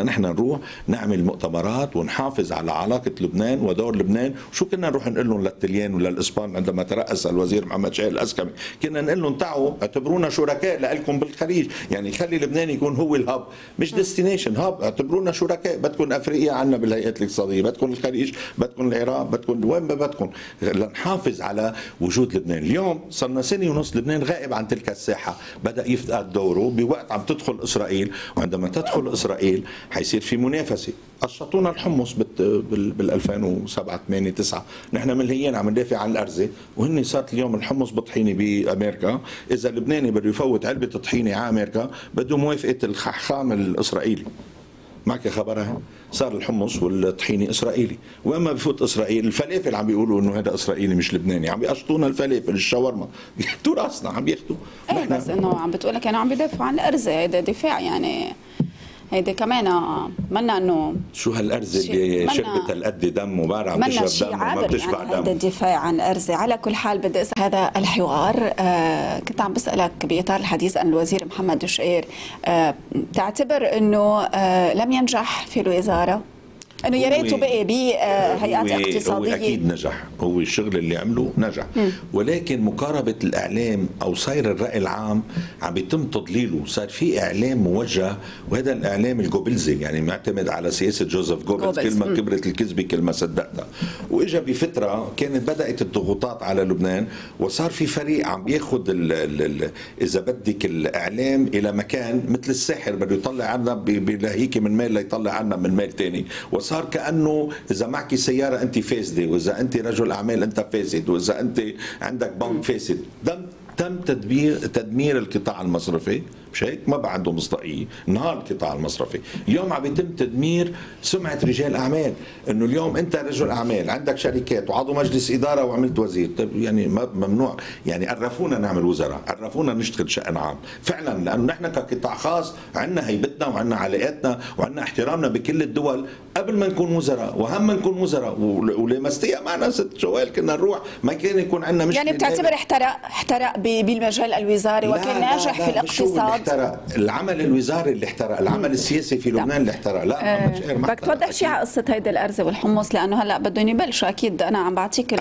بدنا نحن نروح نعمل مؤتمرات ونحافظ على علاقة لبنان ودور لبنان. شو كنا نروح نقول لهم للطليان وللإسبان عندما ترأس الوزير محمد شاهين الأسكمي؟ كنا نقول لهم تعوا اعتبرونا شركاء لكم بالخليج، يعني خلي لبنان يكون هو الهب مش ديستنيشن، هب، اعتبرونا شركاء. بدكم افريقيا عنا بالهيئات الاقتصاديه، بدكم الخليج، بدكم العراق، بدكم وين ما بدكم، لنحافظ على وجود لبنان. اليوم صرنا سنه ونص لبنان غائب عن تلك الساحه، بدا يفقد دوره بوقت عم تدخل اسرائيل، وعندما تدخل اسرائيل حيصير في منافسه. قشطونا الحمص بال 2007 8 9، نحن ملهيين عم ندافع عن الارزه، وهن صارت اليوم الحمص بطحينه بامريكا. اذا اللبناني بده يفوت علبه طحينه على امريكا بده موافقه الخام الاسرائيلي. معك خبرها؟ صار الحمص والطحينه اسرائيلي، واما بفوت اسرائيل الفلافل عم بيقولوا انه هذا اسرائيلي مش لبناني، عم بيقشطونا الفلافل الشاورما بياخذوا راسنا عم بياخذوا. ايه بس انه عم بتقول لك انا عم بدافعوا عن الارزه، هيدا دفاع يعني، هيدي كمان منا انه شو هالارزه اللي شربت هالقد دم وبعرف عم تشرب دم وما بتشبع يعني دم. هذا الدفاع عن الارزه. على كل حال بدي اسال هذا الحوار، كنت عم بسالك باطار الحديث عن الوزير محمد دشقير، تعتبر انه لم ينجح في الوزاره؟ انه يا ريته بقي بهيئات اقتصاديه. هو اكيد نجح، هو الشغل اللي عمله نجح، ولكن مقاربه الاعلام او صاير الراي العام عم بيتم تضليله. صار في اعلام موجه، وهذا الاعلام الجوبلزي يعني معتمد على سياسه جوزيف جوبلز، كل ما كبرت الكذبه كل ما صدقتها. واجا بفتره كانت بدات الضغوطات على لبنان، وصار في فريق عم بياخذ اذا بدك الاعلام الى مكان مثل الساحر، بده يطلع عنا بلهيكي من ميل ليطلع عنا من ميل ثاني. صار كأنه إذا معك سيارة أنت فاسدة، وإذا أنت رجل أعمال أنت فاسد، وإذا أنت عندك بنك فاسد. تم تدمير القطاع المصرفي، مش هيك؟ ما بقى عنده مصداقيه، انهار القطاع المصرفي. اليوم عم يتم تدمير سمعه رجال اعمال، انه اليوم انت رجل اعمال عندك شركات وعضو مجلس اداره وعملت وزير، طيب يعني ممنوع، يعني عرفونا نعمل وزراء، عرفونا نشتغل شأن عام فعلا، لانه نحن كقطاع خاص عندنا هيبتنا وعندنا علاقاتنا وعندنا احترامنا بكل الدول قبل ما نكون وزراء، وهم ما نكون وزراء. ولما استيا معنا ست جوال كنا نروح ما كان يكون عندنا مشكله. يعني بتعتبر احترق بالمجال الوزاري وكان ناجح في الاقتصاد؟ العمل الوزاري اللي احترق، العمل السياسي في لبنان اللي احترق. لا بدك توضح شيء على قصه هيدي الارزه والحمص، لانه هلا بدهم يبلشوا اكيد. انا عم بعطيك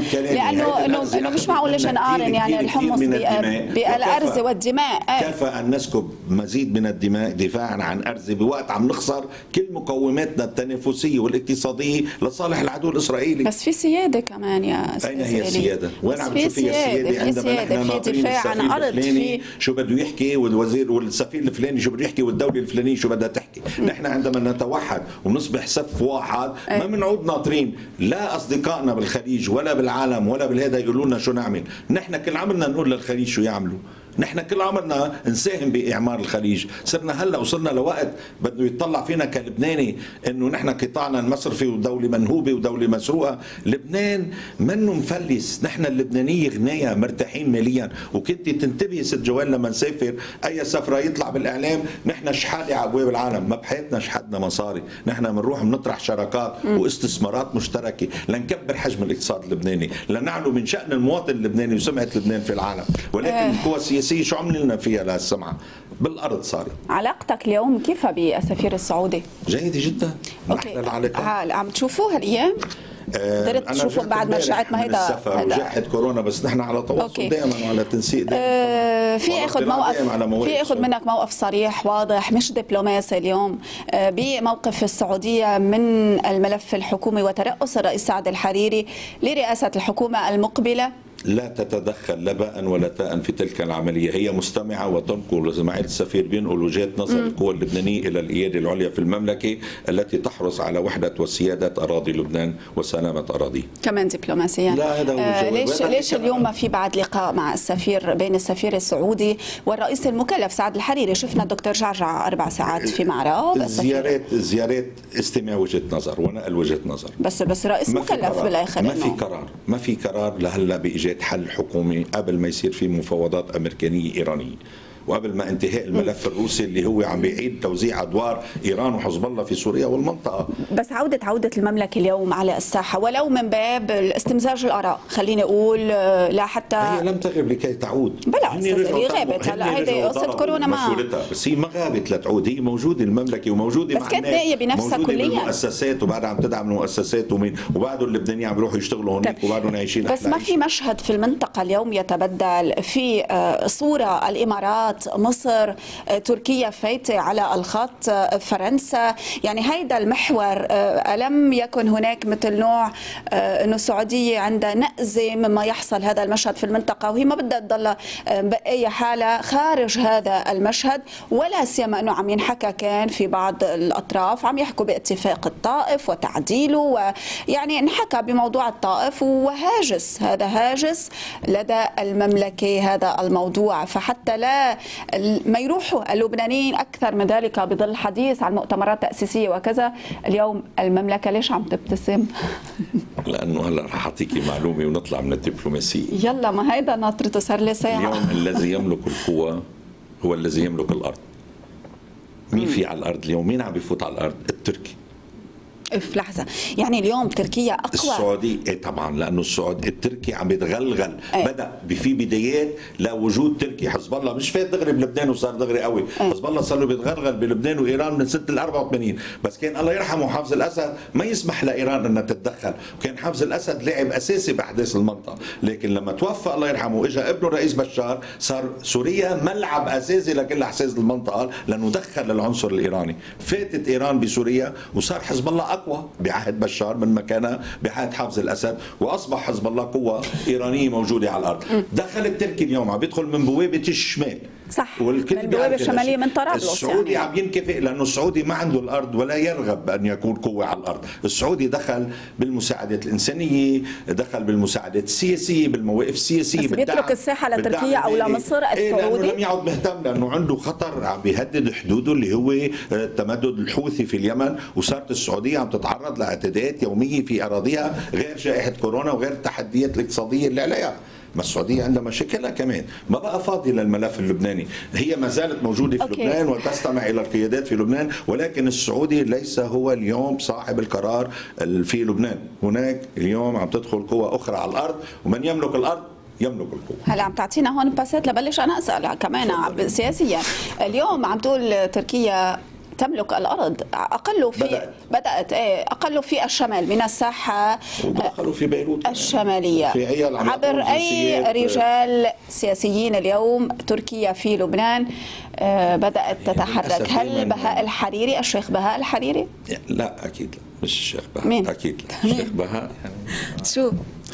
لانه مش معقول ليش نقارن يعني الحمص بالارزه والدماء. كفى ان نسكب مزيد من الدماء دفاعا عن ارزه بوقت عم نخسر كل مقوماتنا التنافسيه والاقتصاديه لصالح العدو الاسرائيلي. بس في سياده كمان يا اين هي السياده؟ وين عم نشوف فيها السياده؟ عندما نحن ناطرين السفير الفلاني شو بده يحكي، والوزير والسفير الفلاني شو بده يحكي، والدوله الفلانيه شو بدها تحكي. نحن عندما نتوحد ونصبح صف واحد ما بنعود ناطرين لا اصدقائنا بالخليج ولا بالعالم ولا بالهذا يقولوا لنا شو نعمل. نحن كل عمرنا نقول للخليج شو يعملوا، نحن كل عمرنا نساهم باعمار الخليج. صرنا هلا وصلنا لوقت بده يطلع فينا كلبناني انه نحن قطاعنا المصرفي ودوله منهوبه ودوله مسروقه. لبنان منه مفلس، نحن اللبنانيه غنيا مرتاحين ماليا. وكنت تنتبهي ست جوال لما نسافر اي سفره يطلع بالاعلام نحن شحاده على ابواب العالم، ما بحياتنا شحدنا مصاري. نحن بنروح بنطرح شراكات واستثمارات مشتركه لنكبر حجم الاقتصاد اللبناني، لنعلو من شان المواطن اللبناني وسمعه لبنان في العالم. ولكن القوى السياسيه شو عمل لنا فيها لهالسمعه؟ بالارض صارت. علاقتك اليوم كيف بالسفير السعودي؟ جيده جدا، احلى العلاقات. عم تشوفوه هالأيام؟ قدرت تشوفهم بعد ما شعت ما هيدا وجائحة كورونا، بس نحن على تواصل دائما وعلى تنسيق دائما. في اخذ منك موقف صريح واضح مش دبلوماسي اليوم بموقف السعوديه من الملف الحكومي وترأس الرئيس سعد الحريري لرئاسه الحكومه المقبله. لا تتدخل لا باء ولا تاء في تلك العملية، هي مستمعة وتنقل زي ما قال السفير بينقل وجهة نظر القوى اللبنانية إلى القيادة العليا في المملكة التي تحرص على وحدة وسيادة أراضي لبنان وسلامة أراضيه. كمان دبلوماسيا. لا هذا هو ليش اليوم ما في بعد لقاء مع السفير بين السفير السعودي والرئيس المكلف سعد الحريري؟ شفنا الدكتور جعجع 4 ساعات في معرض. زيارات استماع وجهة نظر ونقل وجهة نظر، بس رئيس مكلف بالاخر. ما في قرار لهلا بإيجاد حل حكومي قبل ما يصير في مفاوضات أمريكانية إيرانية. وقبل ما انتهاء الملف الروسي اللي هو عم بيعيد توزيع ادوار ايران وحزب الله في سوريا والمنطقه. بس عودة المملكة اليوم على الساحة ولو من باب استمزاج الآراء، خليني أقول لا حتى هي لم تغب لكي تعود. بلا أستاذ غابت، هلا هيدي قصة كورونا ما بس هي ما غابت لتعود، هي موجودة المملكة وموجودة مع الناس، بس كانت ناقية بنفسها كليا، بالمؤسسات وبعدها عم تدعم المؤسسات وبعده اللبنانيين عم بيروحوا يشتغلوا هناك وبعدهم عايشين. بس ما في مشهد في المنطقة اليوم يتبدل في صورة الإمارات، مصر، تركيا فايتة على الخط، فرنسا، يعني هيدا المحور. ألم يكن هناك مثل نوع أنه السعودية عندها نأزة مما يحصل هذا المشهد في المنطقة، وهي ما بدها تضل بأي حالة خارج هذا المشهد، ولا سيما أنه عم ينحكى كان في بعض الأطراف عم يحكوا باتفاق الطائف وتعديله، ويعني انحكى بموضوع الطائف وهاجس، هذا هاجس لدى المملكة هذا الموضوع، فحتى لا ما يروحوا اللبنانيين أكثر من ذلك بظل الحديث عن مؤتمرات تأسيسية وكذا. اليوم المملكة ليش عم تبتسم؟ لأنه هلا رح أعطيكي معلومة ونطلع من الدبلوماسية. يلا ما هيدا ناطرته صار لي ساعة. اليوم الذي يملك القوة هو الذي يملك الأرض. مين في على الأرض اليوم؟ مين عم بيفوت على الأرض؟ التركي. في لحظة، يعني اليوم تركيا أقوى. السعودي طبعا، لأنه التركي عم يتغلغل. بدأ في بدايات لوجود تركي. حزب الله مش فات دغري بلبنان وصار دغري قوي. حزب الله صار له بيتغلغل بلبنان وإيران من سنة 84، بس كان الله يرحمه حافظ الأسد ما يسمح لإيران أنها تتدخل، وكان حافظ الأسد لاعب أساسي بأحداث المنطقة. لكن لما توفى الله يرحمه وإجا ابنه رئيس بشار، صار سوريا ملعب أساسي لكل أحداث المنطقة، لأنه دخل العنصر الإيراني. فاتت إيران بسوريا وصار حزب الله أقوى بعهد بشار من مكانها بعهد حافظ الأسد، وأصبح حزب الله قوة إيرانية موجودة على الأرض. دخل التركي اليوم عم بيدخل من بوابة الشمال، صح، من البوابة الشمالية من طرابلس. السعودي يعني عم ينكفئ لأنه السعودي ما عنده الأرض ولا يرغب أن يكون قوة على الأرض. السعودي دخل بالمساعدات الإنسانية، دخل بالمساعدات السياسية، بالمواقف السياسية، بس بيترك الساحة لتركيا أو لمصر. السعودي لم يعد مهتم لأنه عنده خطر عم بيهدد حدوده اللي هو التمدد الحوثي في اليمن، وصارت السعودية عم تتعرض لاعتداءات يومية في أراضيها غير جائحة كورونا وغير التحديات الاقتصادية اللي عليها. ما السعودية عندها مشاكلها كمان، ما بقى فاضي للملف اللبناني. هي ما زالت موجودة في لبنان وتستمع إلى القيادات في لبنان، ولكن السعودي ليس هو اليوم صاحب القرار في لبنان. هناك اليوم عم تدخل قوى أخرى على الأرض، ومن يملك الأرض يملك القوة. هلا عم تعطينا هون باسات لبلش أنا أسأل كمان سياسيا. اليوم عم تقول تركيا تملك الأرض، أقل في بدأت أقل في الشمال من الساحة، ودخلوا في بيروت الشمالية في عبر أي رجال سياسيين. اليوم تركيا في لبنان بدأت تتحرك. هل بهاء الحريري، الشيخ بهاء الحريري؟ لا أكيد لا، مش الشيخ بهاء. مين؟ أكيد لا، الشيخ بهاء يعني شو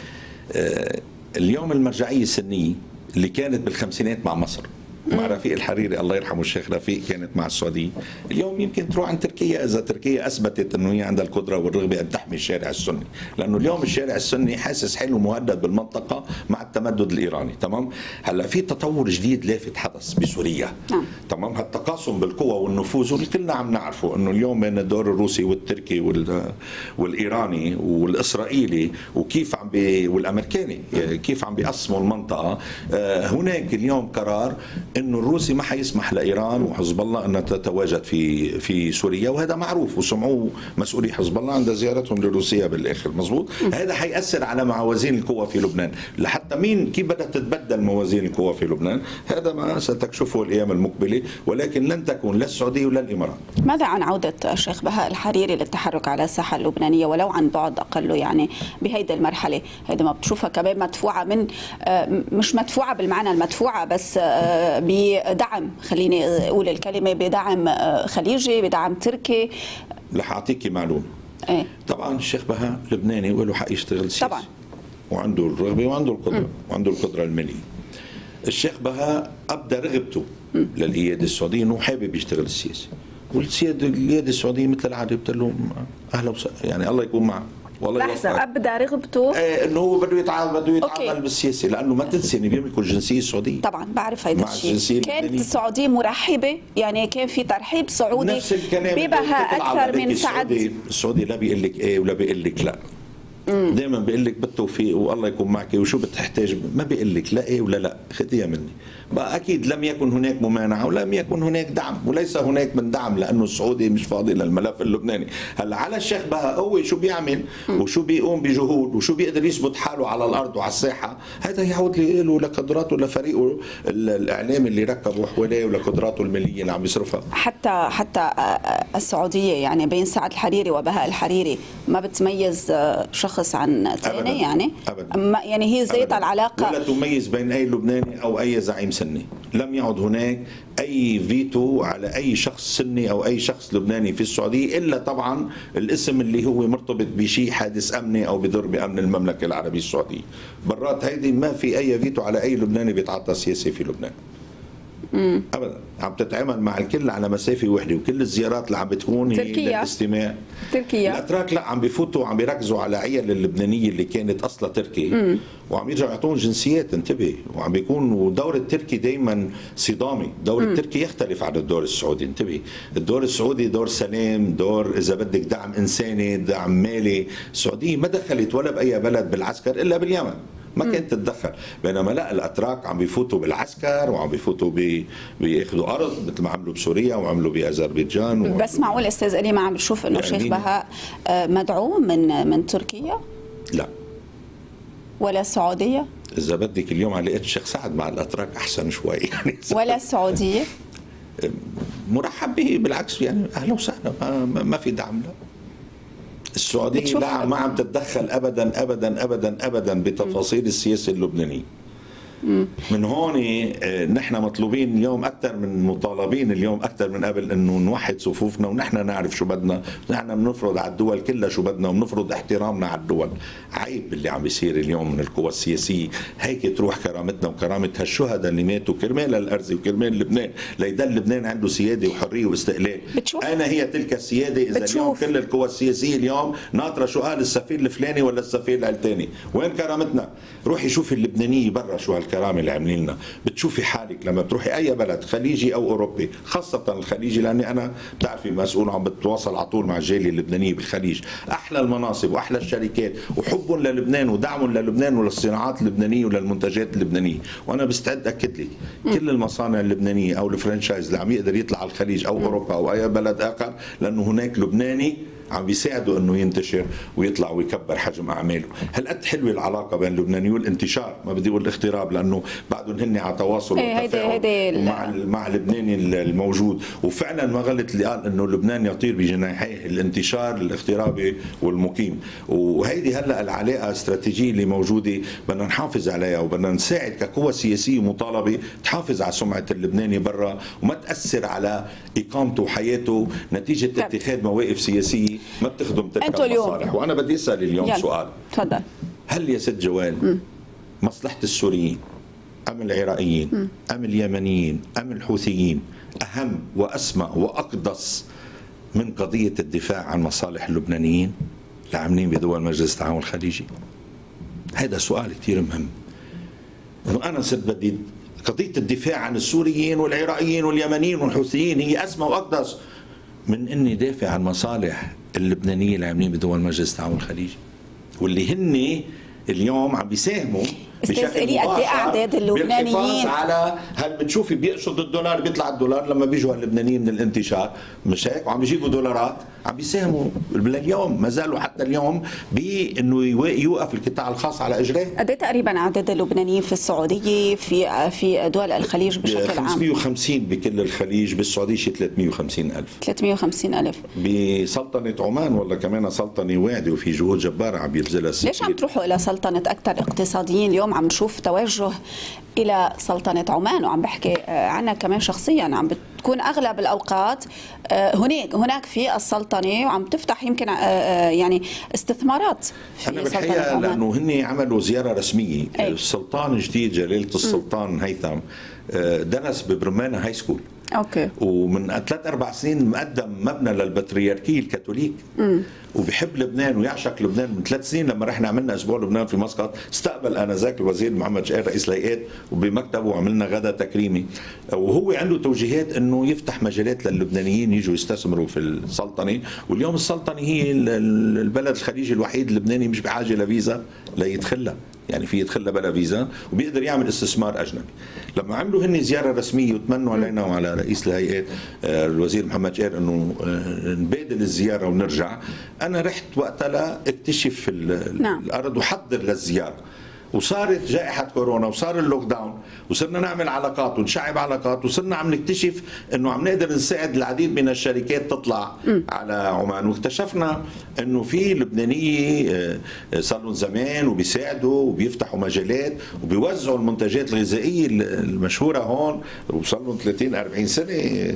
اليوم المرجعية السنية اللي كانت بالخمسينات مع مصر مع رفيق الحريري الله يرحمه، الشيخ رفيق، كانت مع السعودية. اليوم يمكن تروح عند تركيا إذا تركيا أثبتت أنه هي عندها القدرة والرغبة أن تحمي الشارع السني، لأنه اليوم الشارع السني حاسس حاله مهدد بالمنطقة مع التمدد الإيراني. تمام. هلا في تطور جديد لافت حدث بسوريا. تمام. هالتقاسم بالقوى والنفوذ واللي كلنا عم نعرفه أنه اليوم بين الدور الروسي والتركي والإيراني والإسرائيلي وكيف والأمريكاني كيف عم بيقسموا المنطقة. هناك اليوم قرار انه الروسي ما حيسمح لايران وحزب الله انها تتواجد في سوريا، وهذا معروف وسمعوه مسؤولي حزب الله عند زيارتهم لروسيا بالاخر. مزبوط. هذا حيأثر على موازين القوى في لبنان، لحتى كيف بدها تتبدل موازين القوى في لبنان هذا ما ستكشفه الايام المقبله، ولكن لن تكون لا السعوديه ولا الامارات. ماذا عن عوده الشيخ بهاء الحريري للتحرك على الساحه اللبنانيه ولو عن بعد اقله؟ يعني بهيدي المرحله هيدي ما بتشوفها كمان مدفوعه من مش مدفوعه بالمعنى المدفوعه، بس بدعم، خليني اقول الكلمه، بدعم خليجي، بدعم تركي. رح اعطيكي معلومه. طبعا الشيخ بهاء لبناني وله حق يشتغل سياسي طبعا، وعنده الرغبه وعنده القدره وعنده القدره الماليه. الشيخ بهاء ابدى رغبته للقياده السعوديه انه حابب يشتغل السياسي، والقياده السعوديه مثل العاده بتقول له اهلا وسهلا، يعني الله يكون معك. لحظة، أبدى رغبته انه هو بده يتعامل بالسياسي، لانه ما تنسي انه بيملكوا الجنسيه السعوديه. طبعا بعرف هيدا الشيء. كانت السعوديه مرحبه، يعني كان في ترحيب سعودي نفس الكلام ببهاء اكثر من سعد. السعودي لا بيقول لك ايه ولا بيقول لك لا. دائما بيقول لك بالتوفيق والله يكون معك وشو بتحتاج، ما بيقول لك لا ايه ولا لا، خذيها مني. بقى اكيد لم يكن هناك ممانعه ولم يكن هناك دعم، وليس هناك من دعم لانه السعودي مش فاضي للملف اللبناني. هلا على الشيخ بهاء هو شو بيعمل وشو بيقوم بجهود وشو بيقدر يثبت حاله على الارض وعلى الساحه، هذا يعود له لقدراته لفريقه الاعلامي اللي ركبه حواليه ولقدراته الماليه اللي عم يصرفها. حتى السعوديه يعني بين سعد الحريري وبهاء الحريري ما بتميز شخص عن ثاني يعني أبداً. يعني هي زيت العلاقه ولا تميز بين اي لبناني او اي زعيم سني. لم يعد هناك اي فيتو على اي شخص سني او اي شخص لبناني في السعوديه، الا طبعا الاسم اللي هو مرتبط بشيء حادث امني او بضر بامن المملكه العربيه السعوديه. برات هيدي ما في اي فيتو على اي لبناني بيتعاطى سياسي في لبنان. ابدا، عم تتعامل مع الكل على مسافه وحده، وكل الزيارات اللي عم بتكون هي للاستماع. تركيا الاتراك لا عم بفوتوا وعم بيركزوا على عيال اللبنانيه اللي كانت اصلها تركي وعم يرجعوا يعطون جنسيات، انتبه، وعم بيكون ودور التركي دائما صدامي، دور التركي يختلف عن الدور السعودي، انتبه، الدور السعودي دور سلام، دور اذا بدك دعم انساني، دعم مالي. السعوديه ما دخلت ولا باي بلد بالعسكر الا باليمن، ما كانت تتدخل. بينما لا، الاتراك عم بيفوتوا بالعسكر وعم بيفوتوا بياخذوا ارض مثل ما عملوا بسوريا وعملوا باذربيجان. بس معقول استاذ الي ما عم بشوف انه الشيخ بهاء مدعوم من تركيا؟ لا ولا السعوديه؟ اذا بدك اليوم على لقيت الشيخ سعد مع الاتراك احسن شوي يعني. ولا السعوديه؟ مرحب به بالعكس، يعني اهلا وسهلا، ما في دعم. لا، السعوديه لا ما عم تتدخل ابدا ابدا ابدا ابدا بتفاصيل السياسه اللبنانيه. من هون نحن مطلوبين اليوم اكثر من مطالبين اليوم اكثر من قبل انه نوحد صفوفنا ونحن نعرف شو بدنا، نحن بنفرض على الدول كلها شو بدنا وبنفرض احترامنا على الدول. عيب اللي عم بيصير اليوم من القوى السياسيه، هيك تروح كرامتنا وكرامه هالشهداء اللي ماتوا كرمال الارزه وكرمال لبنان، ليضل لبنان عنده سياده وحريه واستقلال. اين هي تلك السياده اذا اليوم كل القوى السياسيه اليوم ناطره شو قال السفير الفلاني ولا السفير العلتاني؟ وين كرامتنا؟ روحي شوفي اللبنانيه برا شو الكرامه اللي عاملين لنا. بتشوفي حالك لما بتروحي اي بلد خليجي او اوروبي، خاصه الخليجي لاني انا بتعرفي مسؤول عم بتواصل على طول مع الجاليه اللبنانيه بالخليج، احلى المناصب واحلى الشركات وحبهم للبنان ودعمهم للبنان وللصناعات اللبنانيه وللمنتجات اللبنانيه. وانا بستعد اكد لك كل المصانع اللبنانيه او الفرنشايز اللي عم يقدر يطلع على الخليج او اوروبا او اي بلد اخر، لانه هناك لبناني عم بيساعده انه ينتشر ويطلع ويكبر حجم اعماله. هالقد حلوه العلاقه بين اللبناني والانتشار، ما بدي اقول الاغتراب لانه بعدهم هن على تواصل وتفاعل مع اللبناني الموجود. وفعلا ما غلط اللي قال انه لبنان يطير بجناحيه، الانتشار الاغترابي والمقيم. وهيدي هلا العلاقه الاستراتيجيه اللي موجوده بدنا نحافظ عليها، وبدنا نساعد كقوى سياسيه مطالبه تحافظ على سمعه اللبناني برا وما تاثر على اقامته وحياته نتيجه اتخاذ مواقف سياسيه ما بتخدم تلك المصالح. وانا بدي اسال اليوم سؤال، تفضل. هل يا ست جوال مصلحه السوريين ام العراقيين ام اليمنيين ام الحوثيين اهم واسمى واقدس من قضيه الدفاع عن مصالح اللبنانيين العاملين بدول مجلس التعاون الخليجي؟ هذا سؤال كثير مهم. انه انا صرت بدي قضيه الدفاع عن السوريين والعراقيين واليمنيين والحوثيين هي اسمى واقدس من اني دافع عن مصالح اللبنانيه اللي عاملين بدول مجلس التعاون الخليجي، واللي هن اليوم عم بيساهموا بشكل مباشر اعداد اللبنانيين على هل بتشوفي بيقصد الدولار، بيطلع الدولار لما بيجوا اللبنانيين من الانتشار، مش هيك؟ وعم بيجيبوا دولارات، عم بيساهموا لليوم، ما زالوا حتى اليوم بانه يوقف القطاع الخاص على اجريه. قد ايه تقريبا اعداد اللبنانيين في السعوديه في دول الخليج بشكل عام؟ 550 بكل الخليج، بالسعوديه شي 350,000. 350,000 بسلطنه عمان، ولا كمان سلطنه واعده وفي جهود جباره عم يبذلها السفير. ليش عم تروحوا الى سلطنه اكثر اقتصاديين؟ اليوم عم نشوف توجه الى سلطنه عمان، وعم بحكي عنها كمان شخصيا، عم بتكون اغلب الاوقات هناك في السلطنه، وعم تفتح يمكن يعني استثمارات في أنا بالحقيقه لانه هن عملوا زياره رسميه. السلطان الجديد جلاله السلطان هيثم درس ببرمانة هاي سكول. اوكي. ومن 3-4 سنين مقدم مبنى للبطريركية الكاثوليك وبيحب لبنان ويعشق لبنان. من 3 سنين لما رحنا عملنا اسبوع لبنان في مسقط استقبل انذاك الوزير محمد شقير رئيس الهيئات وبمكتبه وعملنا غدا تكريمي، وهو عنده توجيهات انه يفتح مجالات للبنانيين يجوا يستثمروا في السلطنه. واليوم السلطنه هي البلد الخليجي الوحيد اللبناني مش بحاجه لفيزا ليدخلها، يعني في يدخلها بلا فيزا وبيقدر يعمل استثمار اجنبي. لما عملوا هن زياره رسميه وتمنوا علينا وعلى رئيس الهيئات الوزير محمد شقير انه نبادل الزياره ونرجع، انا رحت وقتها لاكتشف الارض وحضر للزياره، وصارت جائحة كورونا وصار اللوك داون وصرنا نعمل علاقات ونشعب علاقات وصرنا عم نكتشف انه عم نقدر نساعد العديد من الشركات تطلع على عمان. واكتشفنا انه في لبنانية صار لهم زمان وبيساعدوا وبيفتحوا مجالات وبيوزعوا المنتجات الغذائية المشهورة هون وصار لهم 30-40 سنة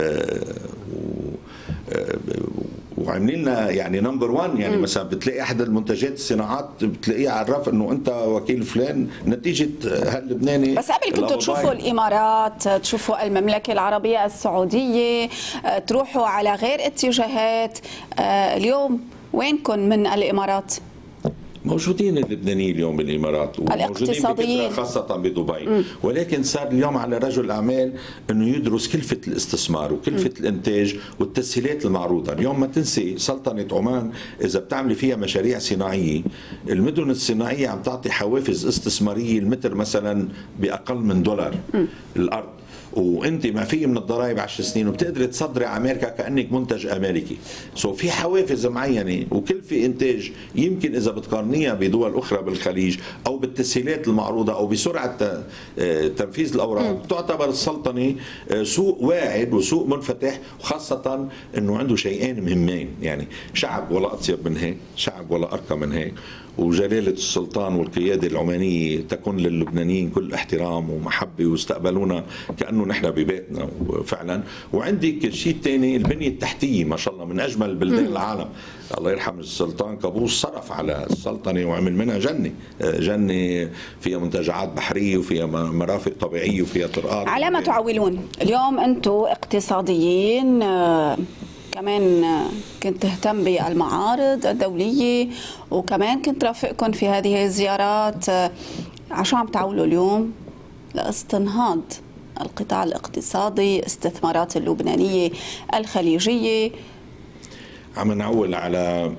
وعاملين لنا يعني نمبر 1. يعني مثلا بتلاقي احد المنتجات الصناعات بتلاقيه على الرف انه انت وكيل فلان نتيجه هاللبناني. بس قبل كنتوا تشوفوا الامارات، تشوفوا المملكه العربيه السعوديه، تروحوا على غير اتجاهات. اليوم وينكم من الامارات؟ موجودين اللبنانيين اليوم بالامارات وموجودين خاصه بدبي، ولكن صار اليوم على رجل الاعمال انه يدرس كلفه الاستثمار وكلفه الانتاج والتسهيلات المعروضه. اليوم ما تنسي سلطنه عمان اذا بتعملي فيها مشاريع صناعيه، المدن الصناعيه عم تعطي حوافز استثماريه المتر مثلا باقل من $1 الارض، وانت ما في من الضرائب 10 سنين وبتقدري تصدري على امريكا كانك منتج امريكي. في حوافز معينه وكلفه انتاج يمكن اذا بتقارنيها بدول اخرى بالخليج او بالتسهيلات المعروضه او بسرعه تنفيذ الاوراق تعتبر السلطنه سوق واعد وسوق منفتح، وخاصه انه عنده شيئين مهمين، يعني شعب ولا اطيب من هيك، شعب ولا ارقى من هيك، وجلالة السلطان والقيادة العمانية تكون للبنانيين كل احترام ومحبة واستقبلونا كأنه نحن ببيتنا فعلا. وعندك الشيء الثاني البنية التحتية ما شاء الله من أجمل بلدان العالم. الله يرحم السلطان قابوس صرف على السلطنة وعمل منها جنة فيها منتجعات بحرية وفيها مرافق طبيعية وفيها طرقات. على ما تعولون اليوم أنتم اقتصاديين، كمان كنت تهتم بالمعارض الدولية وكمان كنت رافقكم في هذه الزيارات. عشان عم تعولوا اليوم لاستنهاض القطاع الاقتصادي، استثمارات اللبنانية الخليجية؟ عم نعول على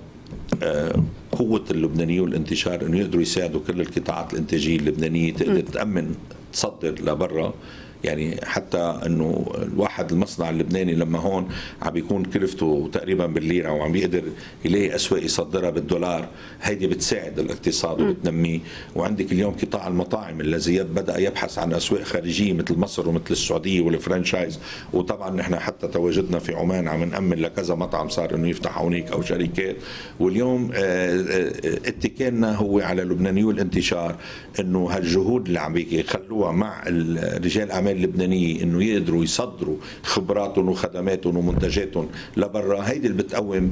قوة اللبنانية والانتشار انه يقدروا يساعدوا كل القطاعات الانتاجية اللبنانية تقدر تأمن تصدر لبرا. يعني حتى انه الواحد المصنع اللبناني لما هون عم بيكون كلفته تقريبا بالليره وعم بيقدر يلاقي اسواق يصدرها $1، هيدي بتساعد الاقتصاد وبتنميه. وعندك اليوم قطاع المطاعم الذي بدا يبحث عن اسواق خارجيه مثل مصر ومثل السعوديه والفرانشايز، وطبعا نحن حتى تواجدنا في عمان عم نامن لكذا مطعم صار انه يفتح هونيك او شركات. واليوم اتكالنا هو على اللبنانيه والانتشار، انه هالجهود اللي عم يخلوها مع رجال الاعمال اللبنانيه انه يقدروا يصدروا خبراتهم وخدماتهم ومنتجاتهم لبرا، هيدي اللي بتقوم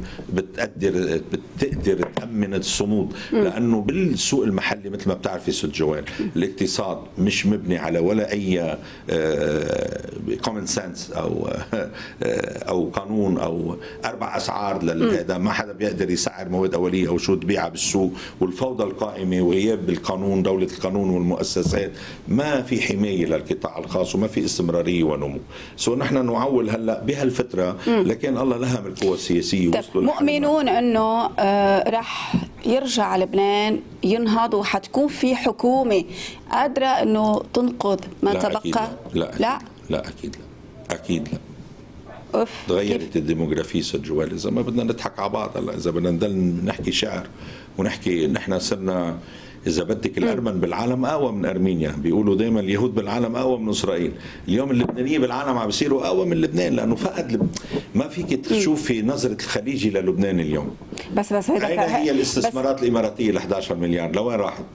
بتقدر تامن الصمود. لانه بالسوق المحلي مثل ما بتعرفي ست جوال الاقتصاد مش مبني على ولا اي كومن سنس او قانون او 4 اسعار لهذا. ما حدا بيقدر يسعر مواد اوليه او شو تبيعها بالسوق، والفوضى القائمه وغياب القانون، دوله القانون والمؤسسات، ما في حمايه للقطاع الخاص وما في استمراريه ونمو. نحن نعول هلا بهالفتره، لكن الله لهم القوى السياسيه. مؤمنون انه رح يرجع لبنان ينهض وحتكون في حكومه قادره انه تنقذ ما تبقى؟ لا اكيد لا، اكيد لا. تغيرت الديموغرافية ست جوال. اذا ما بدنا نضحك على بعض هلا، اذا بدنا نضل نحكي شعر ونحكي نحن صرنا إذا بدك الأرمن بالعالم أقوى من أرمينيا، بيقولوا دائما اليهود بالعالم أقوى من إسرائيل. اليوم اللبنانية بالعالم عم بيصيروا أقوى من لبنان، لأنه فقد ما فيك تشوفي نظرة الخليجي للبنان اليوم. بس أين هي الاستثمارات الإماراتية ال 11 مليار؟ لوين راحت؟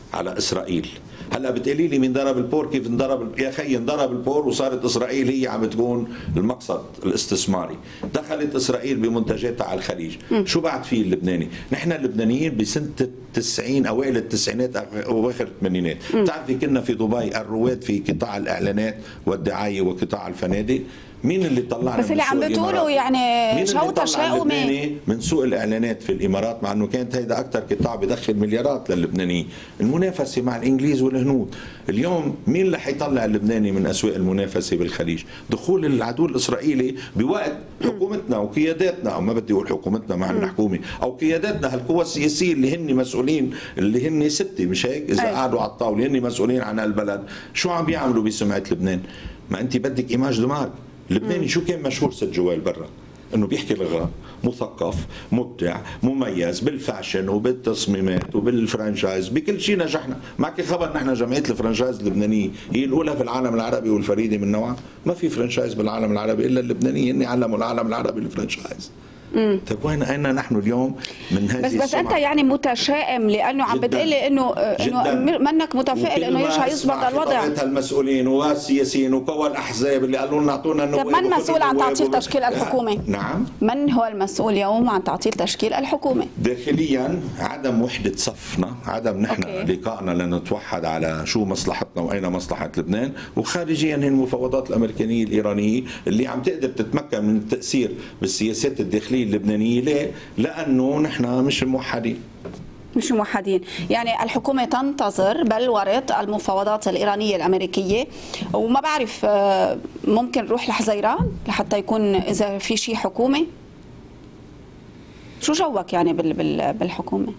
على اسرائيل. هلا بتقولي لي مين ضرب البور؟ كيف انضرب يا خي؟ انضرب البور وصارت اسرائيل هي عم تكون المقصد الاستثماري. دخلت اسرائيل بمنتجاتها على الخليج. شو بعد فيه اللبناني؟ نحن اللبنانيين بسنه 90 اوائل التسعينات اواخر الثمانينات، بتعرفي كنا في دبي الرواد في قطاع الاعلانات والدعايه وقطاع الفنادق. مين اللي طلعنا بس اللي عم بتقولوا يعني شو تشاؤمي من سوق الاعلانات في الامارات، مع انه كانت هيدا اكثر قطاع بدخل مليارات للبنانيين. المنافسه مع الانجليز والهنود. اليوم مين اللي حيطلع اللبناني من اسواق المنافسه بالخليج؟ دخول العدو الاسرائيلي بوقت حكومتنا وقياداتنا، او ما بدي اقول حكومتنا مع الحكومه، او قياداتنا هالقوى السياسيه اللي هن مسؤولين، اللي هن سته مش هيك؟ اذا قعدوا على الطاوله هن مسؤولين عن البلد، شو عم بيعملوا بسمعه لبنان؟ ما انت بدك ايماج دماغ. اللبناني شو كان مشهور ست جوال برا؟ انه بيحكي لغه، مثقف، مبدع، مميز بالفاشن وبالتصميمات وبالفرانشايز، بكل شيء نجحنا. معك خبر نحن جمعيه الفرانشايز اللبنانيه هي الاولى في العالم العربي والفريده من نوعها، ما في فرانشايز بالعالم العربي الا اللبنانيين، هن علموا العالم العربي الفرانشايز. طيب وين اين نحن اليوم من هذه بس انت يعني متشائم لانه عم بتقلي انه منك متفائل انه يرجع يزبط الوضع. المسؤولين والسياسيين وقوى الاحزاب اللي قالوا لنا اعطونا النواب. طيب من مسؤول عن تعطيل تشكيل الحكومه؟ نعم، من هو المسؤول اليوم عن تعطيل تشكيل الحكومه؟ داخليا عدم وحده صفنا، عدم نحن لقائنا لنتوحد على شو مصلحتنا واين مصلحه لبنان، وخارجيا هي المفاوضات الامريكانيه الايرانيه اللي عم تقدر تتمكن من التاثير بالسياسات الداخليه اللبنانية. ليه؟ لأنه نحن مش موحدين. مش موحدين، يعني الحكومة تنتظر بلورة المفاوضات الإيرانية الأمريكية، وما بعرف ممكن نروح لحزيران لحتى يكون إذا في شيء حكومة. شو جوك يعني بالحكومة؟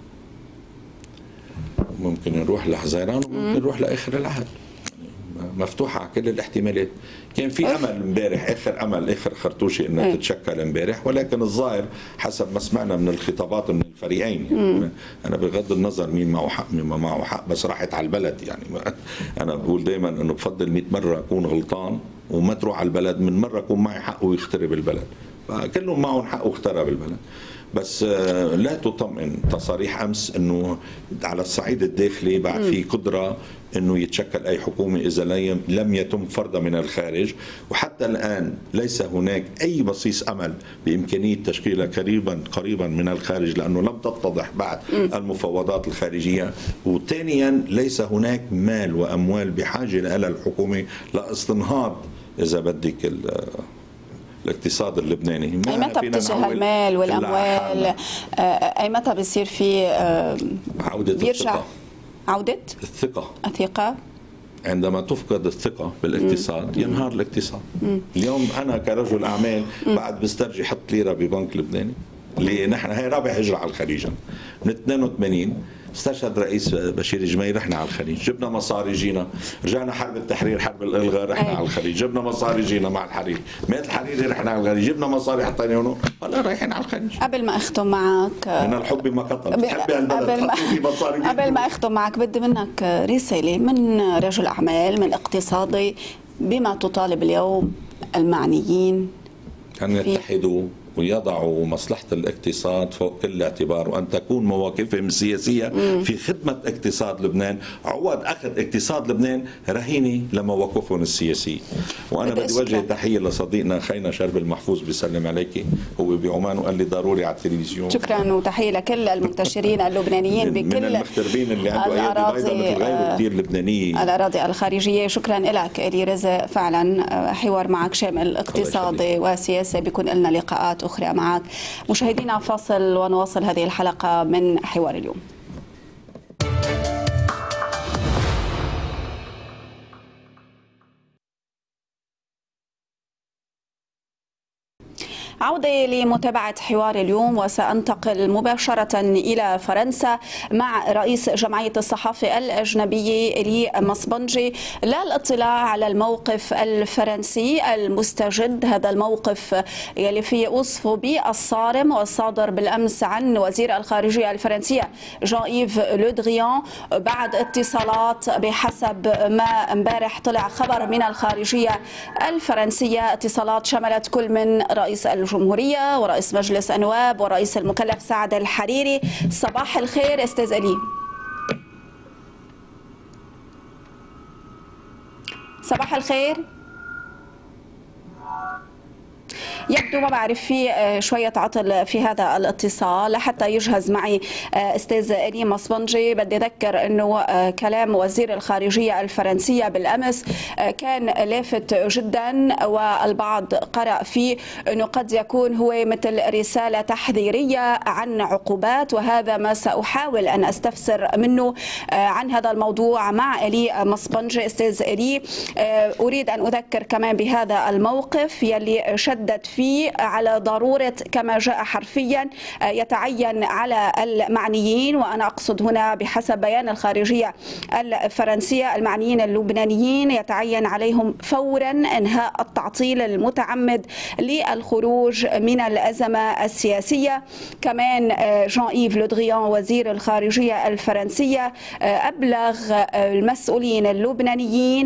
ممكن نروح لحزيران وممكن نروح لآخر العهد، مفتوحة على كل الاحتمالات. كان في امل امبارح، اخر امل، اخر خرطوشه انها تتشكل امبارح، ولكن الظاهر حسب ما سمعنا من الخطابات من الفريقين، يعني انا بغض النظر مين معه حق مين ما معه حق، بس راحت على البلد. يعني انا بقول دائما انه بفضل 100 مره اكون غلطان وما تروح على البلد من مره اكون معي حق ويخترب البلد. فكلهم معهم حق واخترب البلد. بس لا تطمئن تصاريح امس انه على الصعيد الداخلي بعد في قدره انه يتشكل اي حكومه اذا لم يتم فرضها من الخارج، وحتى الان ليس هناك اي بصيص امل بامكانيه تشكيلها قريبا من الخارج، لانه لم تتضح بعد المفاوضات الخارجيه. وثانيا ليس هناك مال واموال بحاجه لها الحكومه لاستنهاض اذا بدك الاقتصاد اللبناني. اي متى بتجي المال والاموال؟ اي متى بيصير في عودة الثقة؟ عودة الثقة. عندما تفقد الثقة بالاقتصاد ينهار الاقتصاد. اليوم أنا كرجل أعمال بعد بسترجي حط ليرة ببنك لبناني، اللي نحن هي رابع هجرة على الخليج. من 82 استشهد رئيس بشير جميل، رحنا على الخليج، جبنا مصاري جينا، رجعنا حرب التحرير، حرب الالغاء، رحنا على الخليج، جبنا مصاري جينا مع الحريري، مات الحريري رحنا على الخليج، جبنا مصاري حطينا هون، هلا رايحين على الخليج. قبل ما اختم معك، من الحب ما قتل، بتحبي هالبلد حطي في مصاري. قبل ما اختم معك بدي منك رسالة من رجل اعمال، من اقتصادي، بما تطالب اليوم المعنيين أن يتحدوا ويضعوا مصلحة الاقتصاد فوق كل اعتبار، وأن تكون مواقفهم السياسية في خدمة اقتصاد لبنان، عوض أخذ اقتصاد لبنان رهينة لمواقفهم السياسية. وأنا بدي وجه تحية لصديقنا خينا شرب المحفوظ، بيسلم عليكي، هو بعمان وقال لي ضروري على التلفزيون. شكرا، وتحية لكل المنتشرين اللبنانيين بكل من المغتربين اللي عنده أيادي بيضاء مثل غيره كثير لبنانيين الأراضي الخارجية. شكرا لك إلي رزق، فعلا حوار معك شامل اقتصادي وسياسي، بيكون لنا لقاءات أخرى معك. مشاهدينا فاصل ونواصل هذه الحلقة من حوار اليوم. عودة لمتابعة حوار اليوم، وسأنتقل مباشرة إلى فرنسا مع رئيس جمعية الصحافة الأجنبية إيلي مصبنجي للاطلاع على الموقف الفرنسي المستجد. هذا الموقف يلي فيه وصفه بالصارم والصادر بالأمس عن وزير الخارجية الفرنسية جان إيف لو دريان بعد اتصالات، بحسب ما امبارح طلع خبر من الخارجية الفرنسية، اتصالات شملت كل من رئيس الجمهورية ورئيس مجلس النواب ورئيس المكلف سعد الحريري. صباح الخير استاذ إيلي. صباح الخير. يبدو ما بعرف في شوية عطل في هذا الاتصال لحتى يجهز معي أستاذ إلي مصبنجي. بدي أذكر أنه كلام وزير الخارجية الفرنسية بالأمس كان لافت جدا، والبعض قرأ فيه أنه قد يكون هو مثل رسالة تحذيرية عن عقوبات، وهذا ما سأحاول أن أستفسر منه عن هذا الموضوع مع إلي مصبنجي. أستاذ إلي، أريد أن أذكر كمان بهذا الموقف يلي شدد فيه على ضرورة كما جاء حرفيا يتعين على المعنيين، وأنا أقصد هنا بحسب بيان الخارجية الفرنسية المعنيين اللبنانيين يتعين عليهم فورا إنهاء التعطيل المتعمد للخروج من الأزمة السياسية. كمان جان إيف لو دريان وزير الخارجية الفرنسية أبلغ المسؤولين اللبنانيين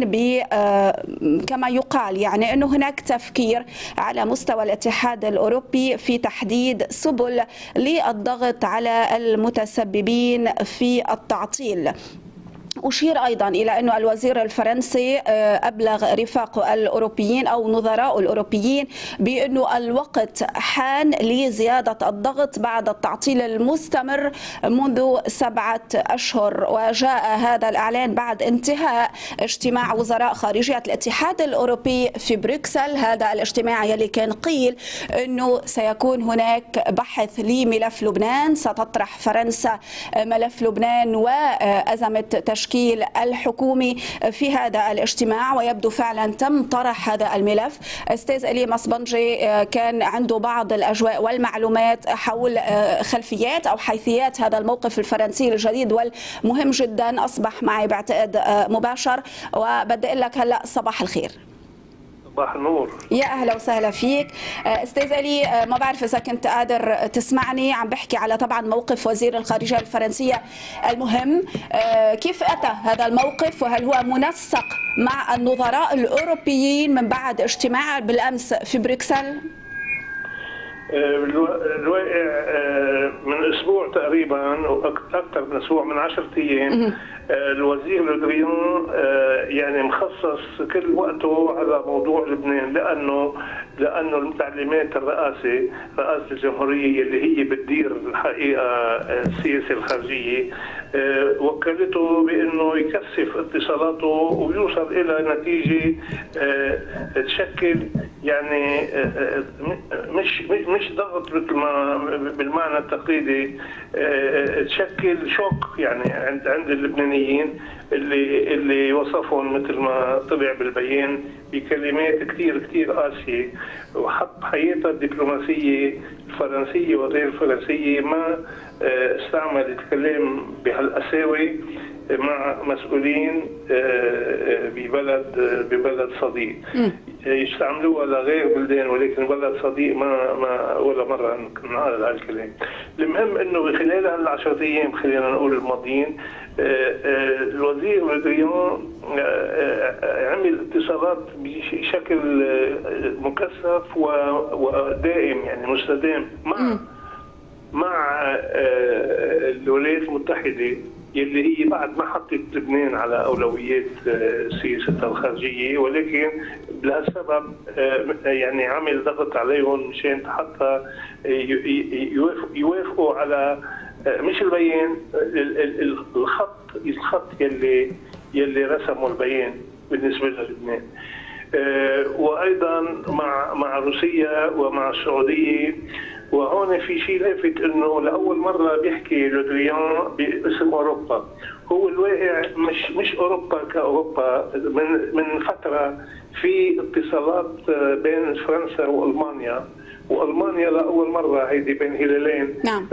كما يقال يعني أنه هناك تفكير على مستوى الاتحاد الأوروبي في تحديد سبل للضغط على المتسببين في التعطيل. أشير أيضا إلى أن الوزير الفرنسي أبلغ رفاقه الأوروبيين أو نظراء الأوروبيين بأن الوقت حان لزيادة الضغط بعد التعطيل المستمر منذ 7 أشهر، وجاء هذا الإعلان بعد انتهاء اجتماع وزراء خارجية الاتحاد الأوروبي في بروكسل. هذا الاجتماع يلي كان قيل أنه سيكون هناك بحث لملف لبنان، ستطرح فرنسا ملف لبنان وأزمة تشكيل الحكومي في هذا الاجتماع، ويبدو فعلا تم طرح هذا الملف. أستاذ إلي مصبنجي كان عنده بعض الأجواء والمعلومات حول خلفيات أو حيثيات هذا الموقف الفرنسي الجديد والمهم جدا، أصبح معي بعتقد مباشر، وبدي أقول لك هلأ صباح الخير. صباح النور. يا أهلا وسهلا فيك أستاذ إلي. ما بعرف إذا كنت قادر تسمعني، عم بحكي على طبعا موقف وزير الخارجية الفرنسية المهم. كيف أتى هذا الموقف، وهل هو منسق مع النظراء الأوروبيين من بعد اجتماع بالأمس في بروكسل؟ الواقع من أسبوع تقريبا، أكثر من أسبوع، من 10 أيام، الوزير لو دريان يعني مخصص كل وقته على موضوع لبنان، لأنه التعليمات رئاسة الجمهورية اللي هي بتدير الحقيقة السياسة الخارجية وكلته بأنه يكثف اتصالاته ويوصل إلى نتيجة تشكل يعني مش ضغط مثل ما بالمعنى التقليدي، تشكل شوك يعني عند اللبنانيين اللي وصفهم مثل ما طلع بالبيان بكلمات كثير قاسية، وحط حياتها الدبلوماسية الفرنسية وغير الفرنسية ما استعمل الكلام بهالقساوة مع مسؤولين ببلد صديق. يستعملوها لغير بلدان، ولكن بلد صديق ما ولا مرة نعرض على الكلام. المهم انه خلال هال10 ايام خلينا نقول الماضيين، الوزير لو دريان عمل اتصالات بشكل مكثف ودائم يعني مستدام مع الولايات المتحدة، يلي هي بعد ما حطت لبنان على أولويات سياستها الخارجية، ولكن لهالسبب يعني عمل ضغط عليهم مشان حتى يوافقوا على مش البيان، الخط يلي رسموا البيان بالنسبة للبنان. وأيضا مع روسيا ومع السعودية. وهون في شيء لافت انه لاول مره بيحكي لو دريان باسم اوروبا. هو الواقع مش اوروبا كاوروبا، من فتره في اتصالات بين فرنسا والمانيا لاول مره هيدي بين هلالين. نعم.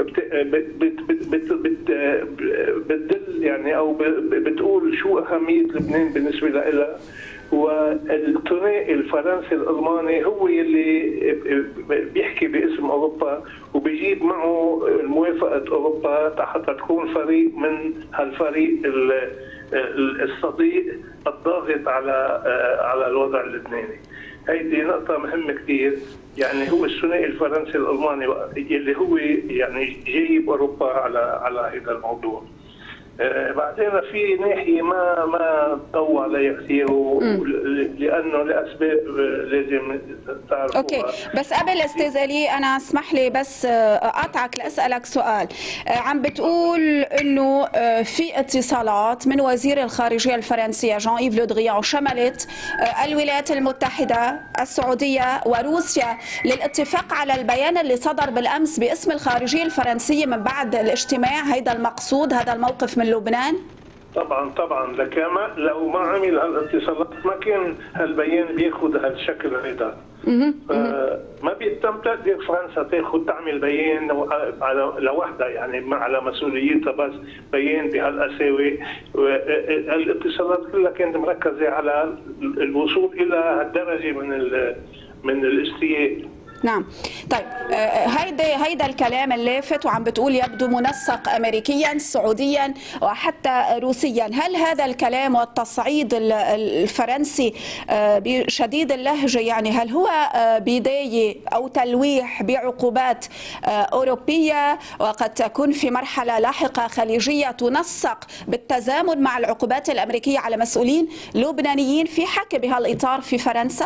بتدل يعني او بتقول شو اهميه لبنان بالنسبه لها. والثنائي الفرنسي الالماني هو اللي بيحكي باسم اوروبا وبيجيب معه موافقه اوروبا حتى تكون فريق من هالفريق الصديق الضاغط على الوضع اللبناني. هيدي نقطة مهمة كثير، يعني هو الثنائي الفرنسي الالماني اللي هو يعني جايب اوروبا على هذا الموضوع. بعدين في ناحية ما ضوى عليها كثير لأنه لأسباب لازم تعرفوها. أوكي، بس قبل أستاذ علي أنا اسمح لي بس أقاطعك لأسألك سؤال. عم بتقول إنه في اتصالات من وزير الخارجية الفرنسية جان إيف لو دريان شملت الولايات المتحدة، السعودية وروسيا للاتفاق على البيان اللي صدر بالأمس باسم الخارجية الفرنسية من بعد الاجتماع. هيدا المقصود، هذا الموقف من لبنان؟ طبعا لو ما عمل هالاتصالات ما كان هالبيان بياخذ هالشكل هيدا. ما بيتمتع فرنسا تعمل بيان على لوحدها، يعني على مسؤوليتها، بس بيان بهالقساوه. الاتصالات كلها كانت مركزه على الوصول الى هالدرجه من الاستياء. نعم. طيب هيدا الكلام اللافت وعم بتقول يبدو منسق أمريكيا سعوديا وحتى روسيا. هل هذا الكلام والتصعيد الفرنسي بشديد اللهجة يعني هل هو بداية أو تلويح بعقوبات أوروبية وقد تكون في مرحلة لاحقة خليجية تنسق بالتزامن مع العقوبات الأمريكية على مسؤولين لبنانيين في حكي بهالإطار في فرنسا؟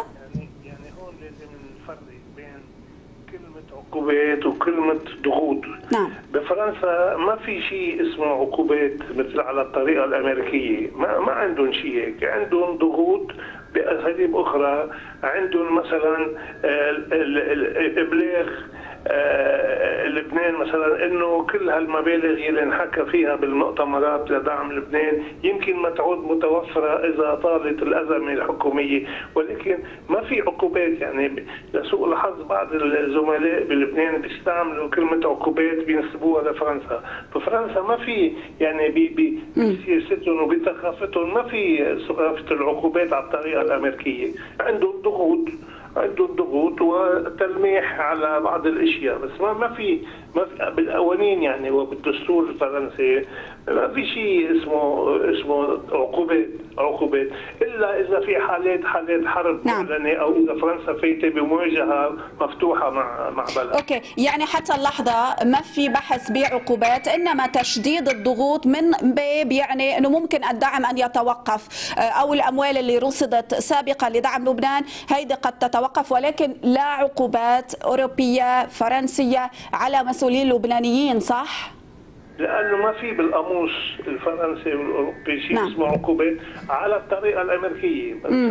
عقوبات وكلمة ضغوط. نعم. بفرنسا ما في شيء اسمه عقوبات مثل على الطريقة الأمريكية، ما عندهم شيء هيك، عندهم ضغوط بأساليب أخرى. عندهم مثلا الإبلاغ لبنان مثلا انه كل هالمبالغ اللي انحكى فيها بالمؤتمرات لدعم لبنان يمكن ما تعود متوفره اذا طالت الازمه الحكوميه، ولكن ما في عقوبات. يعني لسوء الحظ بعض الزملاء بلبنان بيستعملوا كلمه عقوبات بينسبوها لفرنسا. بفرنسا ما في يعني بسياستهم وبثقافتهم ما في ثقافه العقوبات على الطريقه الامريكيه. عندهم ضغوط وتلميح على بعض الاشياء، بس ما في بالقوانين يعني وبالدستور الفرنسي ما في شيء اسمه عقوبات الا اذا في حالات حرب معلنه او اذا فرنسا فايته بمواجهه مفتوحه مع بلد. اوكي، يعني حتى اللحظه ما في بحث بعقوبات، انما تشديد الضغوط من باب يعني انه ممكن الدعم ان يتوقف او الاموال اللي رصدت سابقا لدعم لبنان هيدي قد تتوقف، ولكن لا عقوبات اوروبيه فرنسيه على مسؤولين لبنانيين، صح؟ لانه ما في بالقاموس الفرنسي والاوروبي شيء اسمه عقوبات على الطريقه الامريكيه.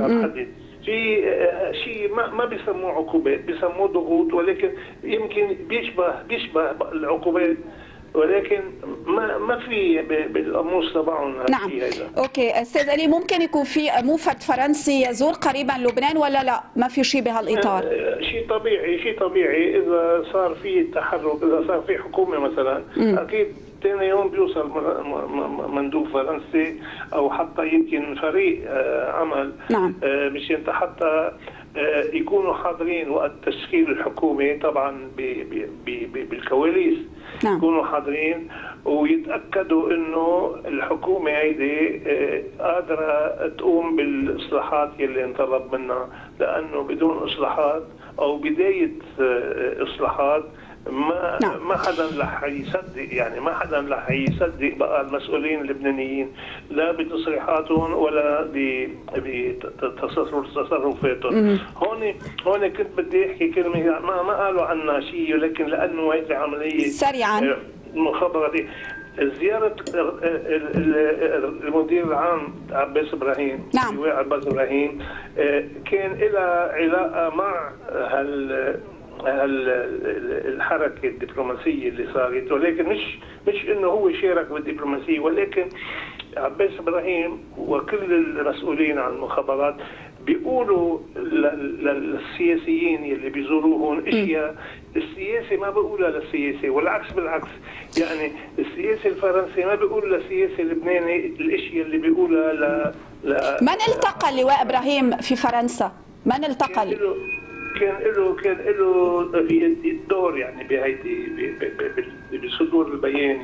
في شيء ما بيسموه عقوبات، بيسموه ضغوط، ولكن يمكن بيشبه العقوبات، ولكن ما في بالقاموس تبعهم. نعم. اوكي استاذ علي، ممكن يكون في موفد فرنسي يزور قريبا لبنان ولا لا؟ ما في شيء بهالاطار؟ شيء طبيعي اذا صار في تحرك، اذا صار في حكومه مثلا اكيد ثاني يوم بيوصل مندوب فرنسي او حتى يمكن فريق عمل. نعم. مشان حتى يكونوا حاضرين وقت تشكيل الحكومه، طبعا بالكواليس. نعم. يكونوا حاضرين ويتاكدوا انه الحكومه هيدي قادره تقوم بالاصلاحات اللي انطلب منها، لانه بدون اصلاحات او بدايه اصلاحات ما حدا رح يصدق، يعني ما حدا رح يصدق بقى المسؤولين اللبنانيين لا بتصريحاتهم ولا بتصرفاتهم. هون كنت بدي احكي كلمه ما قالوا عنا شيء، لكن لانه هيدي عمليه سريعا مخابراتيه. زياره المدير العام عباس ابراهيم. نعم. اللواء عباس ابراهيم كان لها علاقه مع الحركه الدبلوماسيه اللي صارت، ولكن مش انه هو شارك بالدبلوماسيه، ولكن عباس ابراهيم وكل المسؤولين عن المخابرات بيقولوا للسياسيين اللي بيزوروهم اشياء السياسي ما بيقولها للسياسي، والعكس بالعكس. يعني السياسي الفرنسي ما بيقول للسياسي اللبناني الاشياء اللي بيقولها من التقى اللواء ابراهيم في فرنسا؟ من التقى؟ كان له الدور يعني بهيدي بصدور البيان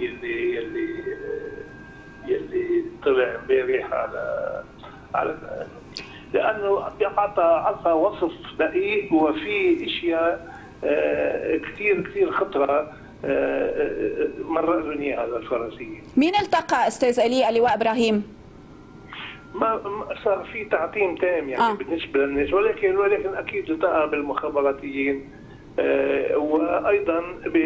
يلي طلع امبارح على لانه اعطى وصف دقيق، وفي اشياء كثير خطره مرق لهم اياها للفرنسيين. مين التقى استاذ إلي اللواء ابراهيم؟ ما صار في تعتيم تام يعني بالنسبه للناس، ولكن اكيد التقى بالمخابراتيين، وايضا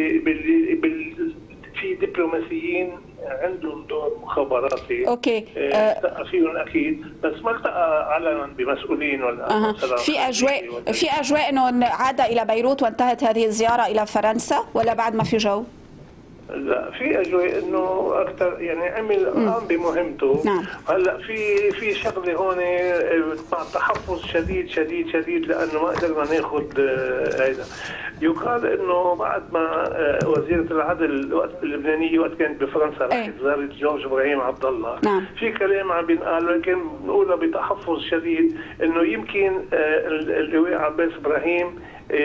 في دبلوماسيين عندهم دور مخابراتي. اوكي. التقى فيهم اكيد، بس ما التقى علنا بمسؤولين ولا في اجواء انه عاد الى بيروت وانتهت هذه الزياره الى فرنسا، ولا بعد ما في جو؟ لا، في اجواء انه اكثر يعني عمل قام بمهمته. نعم. هلا في شغله هون مع تحفظ شديد شديد شديد، لانه ما قدرنا ناخذ هذا. يقال انه بعد ما وزيره العدل وقت اللبنانيه وقت كانت بفرنسا رح زارت جورج ابراهيم عبد الله. نعم. في كلام عم بينقال، ولكن بنقولها بتحفظ شديد انه يمكن اللواء عباس ابراهيم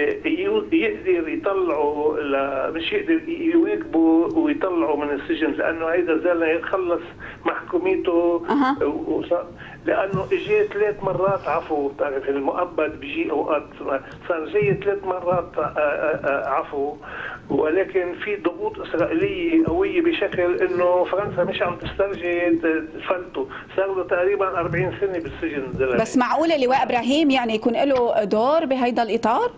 يقدر يطلعوا، مش يقدر يواكبوا ويطلعوا من السجن، لانه هيدا زال يخلص محكوميته. لانه اجى 3 مرات عفو، بتعرف المؤبد بيجي اوقات، صار جاي 3 مرات عفو، ولكن في ضغوط اسرائيليه قويه بشكل انه فرنسا مش عم تسترجي تفلته، صار له تقريبا 40 سنه بالسجن. بس معقول اللواء ابراهيم يعني يكون له دور بهيدا الاطار؟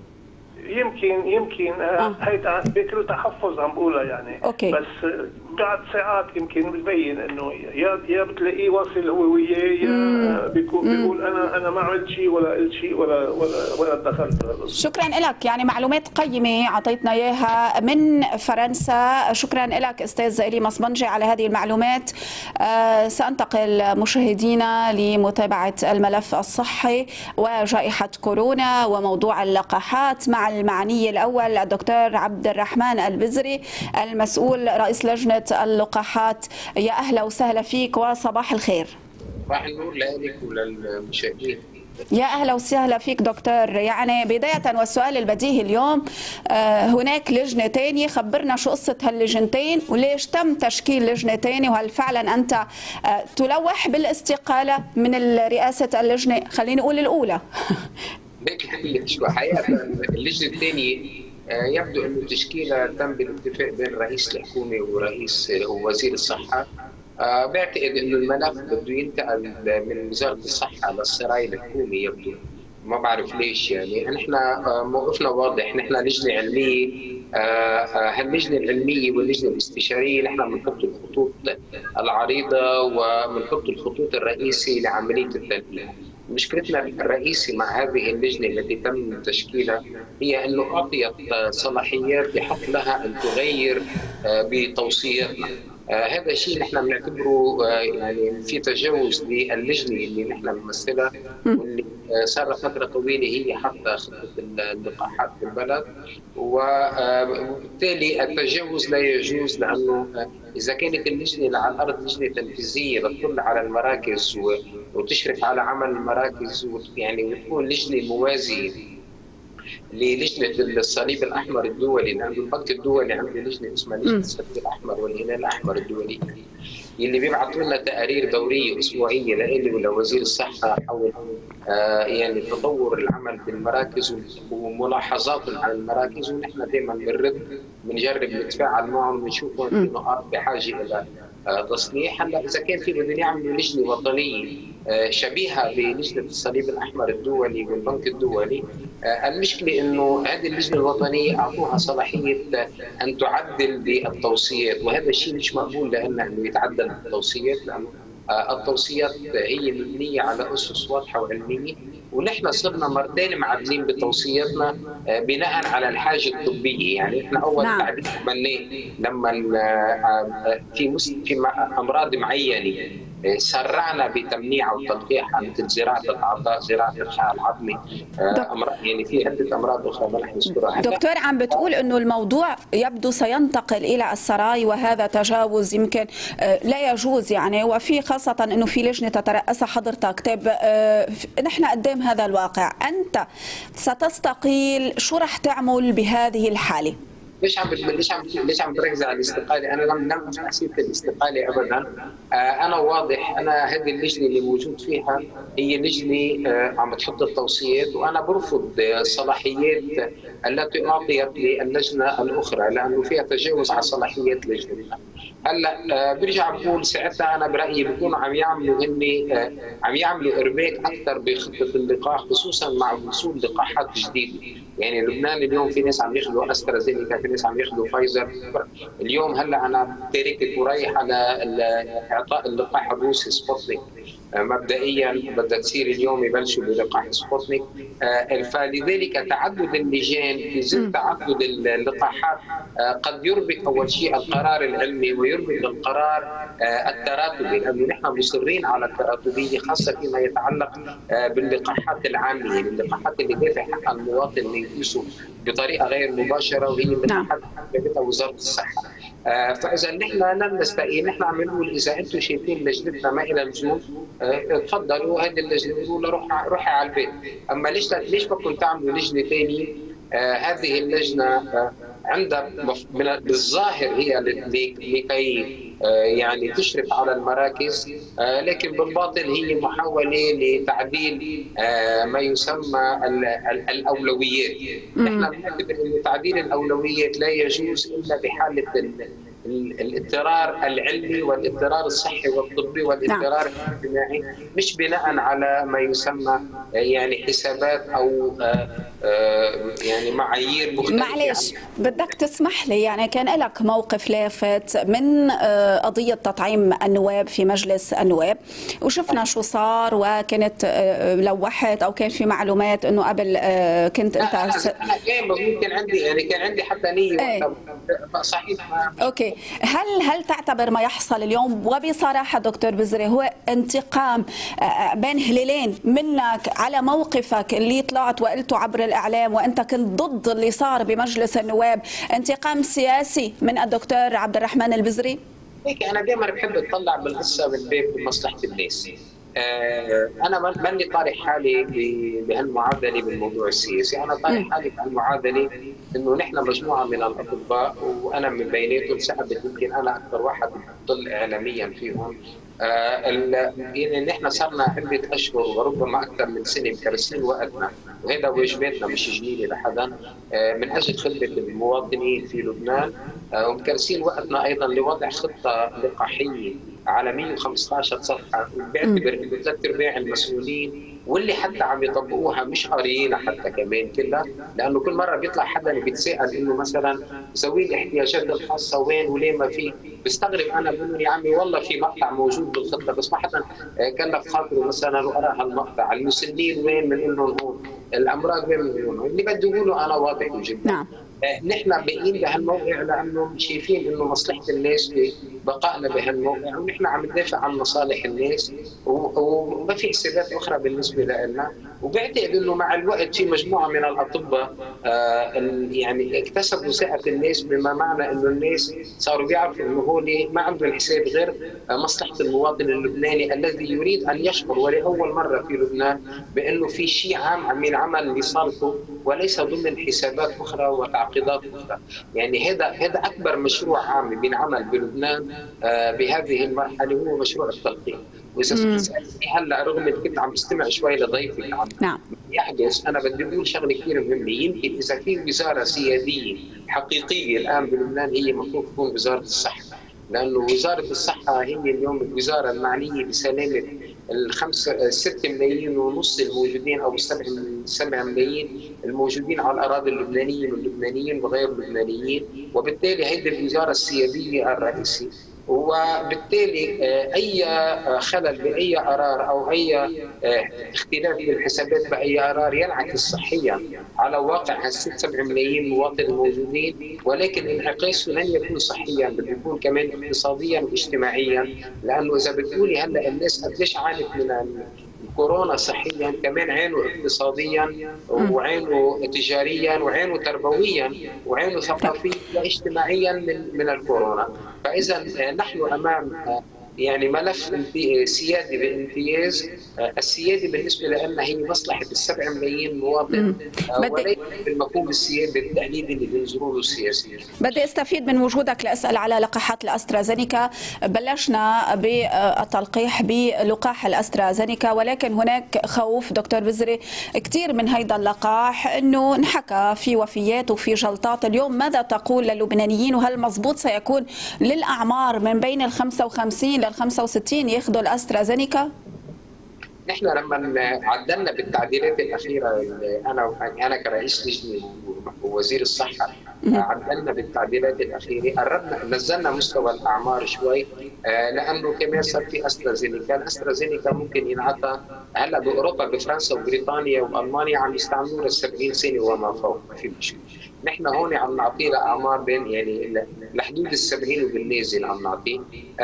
يمكن هيدا بكل تحفظ عم بقولها يعني. أوكي. بس بعد ساعات يمكن بتبين انه يا بتلاقيه واصل هو وياه، يا بيقول انا ما عملت شيء ولا قلت شيء ولا دخلت. شكرا لك، يعني معلومات قيمه اعطيتنا اياها من فرنسا. شكرا لك استاذ إلي مصبنجي على هذه المعلومات. سانتقل مشاهدينا لمتابعه الملف الصحي وجائحه كورونا وموضوع اللقاحات مع المعني الاول الدكتور عبد الرحمن البزري المسؤول رئيس لجنه اللقاحات. يا اهلا وسهلا فيك وصباح الخير. صباح النور لك وللمشاهدين. يا اهلا وسهلا فيك دكتور. يعني بدايه والسؤال البديهي اليوم، هناك لجنتين، خبرنا شو قصه هاللجنتين وليش تم تشكيل لجنتين، وهل فعلا انت تلوح بالاستقاله من رئاسه اللجنه، خليني اقول الاولى. شو حقيقه اللجنه الثانيه يبدو انه تشكيلها تم بالاتفاق بين رئيس الحكومه ورئيس وزير الصحه. بعتقد انه الملف بده ينتقل من وزاره الصحه للسراي الحكومي، يبدو ما بعرف ليش. يعني نحن موقفنا واضح، نحن لجنه علميه، هاللجنه العلميه واللجنه الاستشاريه نحن بنحط الخطوط العريضه وبنحط الخطوط الرئيسيه لعمليه التنفيذ. مشكلتنا الرئيسي مع هذه اللجنه التي تم تشكيلها هي انه اعطيت صلاحيات بحق لها ان تغير بتوصياتنا. هذا الشيء نحن بنعتبره يعني في تجاوز للجنه اللي نحن بنمثلها، واللي صار فتره طويله هي حتى خطه اللقاحات في البلد، وبالتالي التجاوز لا يجوز، لانه اذا كانت اللجنه اللي على الارض لجنه تنفيذيه بتطل على المراكز وتشرف على عمل المراكز، يعني وتكون لجنه موازيه للجنه الصليب الاحمر الدولي، لانه البنك الدولي عنده لجنه اسمها لجنه الصليب الاحمر والهلال الاحمر الدولي، اللي بيبعثوا لنا تقارير دوريه اسبوعيه لإلي ولوزير الصحه حول يعني تطور العمل بالمراكز وملاحظاتهم على المراكز، ونحن دائما بنرد بنجرب نتفاعل معهم ونشوفهم في نقاط بحاجه الى تصليح. هلا اذا كان في بدهم يعملوا لجنه وطنيه شبيهه بلجنه الصليب الاحمر الدولي والبنك الدولي، المشكله انه هذه اللجنه الوطنيه اعطوها صلاحيه ان تعدل بالتوصيات، وهذا الشيء مش مقبول لانه يتعدل بالتوصيات، لانه التوصيات هي مبنيه على اسس واضحه وعلميه، ونحن صرنا مرتين معدلين بتوصياتنا بناء على الحاجه الطبيه. يعني احنا اول تعديل عملناه لما في امراض معينه سرعنا بتمنيعها وتلقيحها، مثل زراعه الاعضاء، زراعه الخلايا العظمي، امراض يعني في عده امراض اخرى ما رح نذكرها. دكتور عم بتقول انه الموضوع يبدو سينتقل الى السراي، وهذا تجاوز يمكن لا يجوز يعني، وفي خاصه انه في لجنه تترأسها حضرتك. طيب نحن قدام هذا الواقع، انت ستستقيل، شو رح تعمل بهذه الحاله؟ ليش عم بركز على الاستقاله؟ انا لم افتح سيره الاستقاله ابدا. انا واضح، انا هذه اللجنه اللي موجود فيها هي لجنه عم تحط التوصيات، وانا برفض الصلاحيات التي اعطيت للجنه الاخرى لانه فيها تجاوز على صلاحيات لجنتنا. هلا برجع بقول ساعتها انا برايي بيكونوا عم يعملوا ارباك اكثر بخطه اللقاح، خصوصا مع وصول لقاحات جديده. يعني لبنان اليوم في ناس عم ياخذوا استرازينيكا، في ناس عم ياخذوا فايزر. اليوم هلا انا تاركت ورايح على اعطاء اللقاح الروسي سبوتنيك. مبدئيا بدها تصير اليوم يبلشوا بلقاح سبوتنيك. فلذلك تعدد اللجان في ظل تعدد اللقاحات قد يربك اول شيء القرار العلمي ويربك القرار التراتبي، لانه نحن مصرين على التراتبيه خاصه فيما يتعلق باللقاحات العامه، اللقاحات اللي دافع حق المواطن اللي يقيسوا بطريقه غير مباشره، وهي اللقاحات اللي وزاره الصحه. فاذا نحن لن نستقيل، نحن عم نقول اذا انتم شايفين لجنتنا ما لها لزوم تفضلوا هذه اللجنه بيقولوا روحي على البيت. اما ليش بدكم تعملوا لجنه ثانيه؟ هذه اللجنه عندها بالظاهر هي لكي يعني تشرف على المراكز، لكن بالباطن هي محاوله لتعديل ما يسمى الاولويات. نحن نعتبر ان تعديل الاولويات لا يجوز الا بحاله الاضطرار العلمي والاضطرار الصحي والطبي والاضطرار الاجتماعي، مش بناء على ما يسمى يعني حسابات او يعني معايير مختلفه. معلش بدك تسمح لي، يعني كان لك موقف لافت من قضيه تطعيم النواب في مجلس النواب، وشفنا شو صار، وكانت لوحت او كان في معلومات انه قبل كنت انت انا كان مضبوط، كان عندي حتى نيه صحيح. اوكي، هل تعتبر ما يحصل اليوم وبصراحه دكتور بزري هو انتقام بين هلالين منك على موقفك اللي طلعت وقلته عبر الاعلام وانت كنت ضد اللي صار بمجلس النواب، انتقام سياسي من الدكتور عبد الرحمن البزري؟ هيك انا دائما بحب اطلع بالقصه من باب مصلحه الناس. انا ماني طارح حالي بهالمعادله بالموضوع السياسي، انا طارح حالي بهالمعادله انه نحن مجموعه من الاطباء وانا من بيناتهم سحبت، يمكن انا اكثر واحد ضل اعلاميا فيهم. يعني نحن صرنا عده اشهر وربما اكثر من سنه مكرسين وقتنا، وهذا واجباتنا مش جميله لحدا، من اجل خدمه المواطنين في لبنان، ومكرسين وقتنا ايضا لوضع خطه لقاحيه على 115 صفحه. بعتبر انه ثلاث ارباع المسؤولين واللي حتى عم يطبقوها مش قاريينها حتى كمان كلها، لانه كل مره بيطلع حدا بيتساءل انه مثلا ذوي الاحتياجات الخاصه وين وليه ما في، بستغرب انا بقول يا عمي والله في مقطع موجود بالخطه، بس ما حدا كلف خاطره مثلا وقرا هالمقطع. المسنين وين من انهم هون، الامراض وين من هون، اللي بدي اقوله انا واضح جدا. نعم. نحن باقيين بهالموقع لانه شايفين انه مصلحه الناس ببقائنا بهالموقع، ونحن عم ندافع عن مصالح الناس وما في حسابات اخرى بالنسبه لنا. وبعتقد انه مع الوقت في مجموعه من الاطباء يعني اكتسبوا ثقه الناس، بما معنى انه الناس صاروا بيعرفوا انه هو ما عندهم حساب غير مصلحه المواطن اللبناني الذي يريد ان يشعر ولاول مره في لبنان بانه في شيء عام عم ينعمل لصالحه وليس ضمن حسابات اخرى وتعقيدات اخرى. يعني هذا اكبر مشروع عام بينعمل بلبنان بهذه المرحله هو مشروع التلقيح. واذا سالتني هلا رغم اني كنت عم بستمع شوي لضيفك عم يحدث، انا بدي اقول شغله كثير مهمه. يمكن اذا في وزاره سياديه حقيقيه الان بلبنان هي المفروض تكون وزاره الصحه، لانه وزاره الصحه هي اليوم الوزاره المعنيه بسلامه ال6 ملايين ونص الموجودين او 7 ملايين الموجودين على الاراضي اللبنانيه واللبنانيين وغير اللبنانيين، وبالتالي هيدي الوزاره السياديه الرئيسيه. وبالتالي اي خلل باي قرار او اي اختلاف بالحسابات باي قرار ينعكس صحيا على واقع هال6 7 ملايين مواطن الموجودين، ولكن انعكاسه لن يكون صحيا، بل يكون كمان اقتصاديا واجتماعيا. لانه اذا بتقولي هلا الناس قديش عانت من الكورونا صحيا، كمان عانوا اقتصاديا وعانوا تجاريا وعانوا تربويا وعانوا ثقافيا واجتماعيا من الكورونا. فاذا نحن امام يعني ملف سيادي بامتياز. السيادي بالنسبه لنا هي مصلحه ال7 ملايين مواطن، وليس المفهوم السيادي التقليدي اللي بينظروا له السياسيين. بدي استفيد من وجودك لاسال على لقاحات الاسترازينيكا. بلشنا بالتلقيح بلقاح الاسترازينيكا، ولكن هناك خوف دكتور بزري كثير من هيدا اللقاح انه انحكى في وفيات وفي جلطات. اليوم ماذا تقول للبنانيين، وهل مضبوط سيكون للاعمار من بين ال 55 لل 65 ياخذوا الاسترازينيكا؟ نحن لما عدلنا بالتعديلات الاخيره، انا كرئيس لجنه ووزير الصحه عدلنا بالتعديلات الاخيره، قربنا نزلنا مستوى الاعمار شوي، لانه كمان صار في استرازينيكا. الاسترازينيكا ممكن ينعطى هلا باوروبا، بفرنسا وبريطانيا والمانيا عم يستعملوها 70 سنه وما فوق، ما في مشكله. نحن هون عم نعطيه لاعمار بين يعني لحدود ال70 وبالنازل عم نعطيه.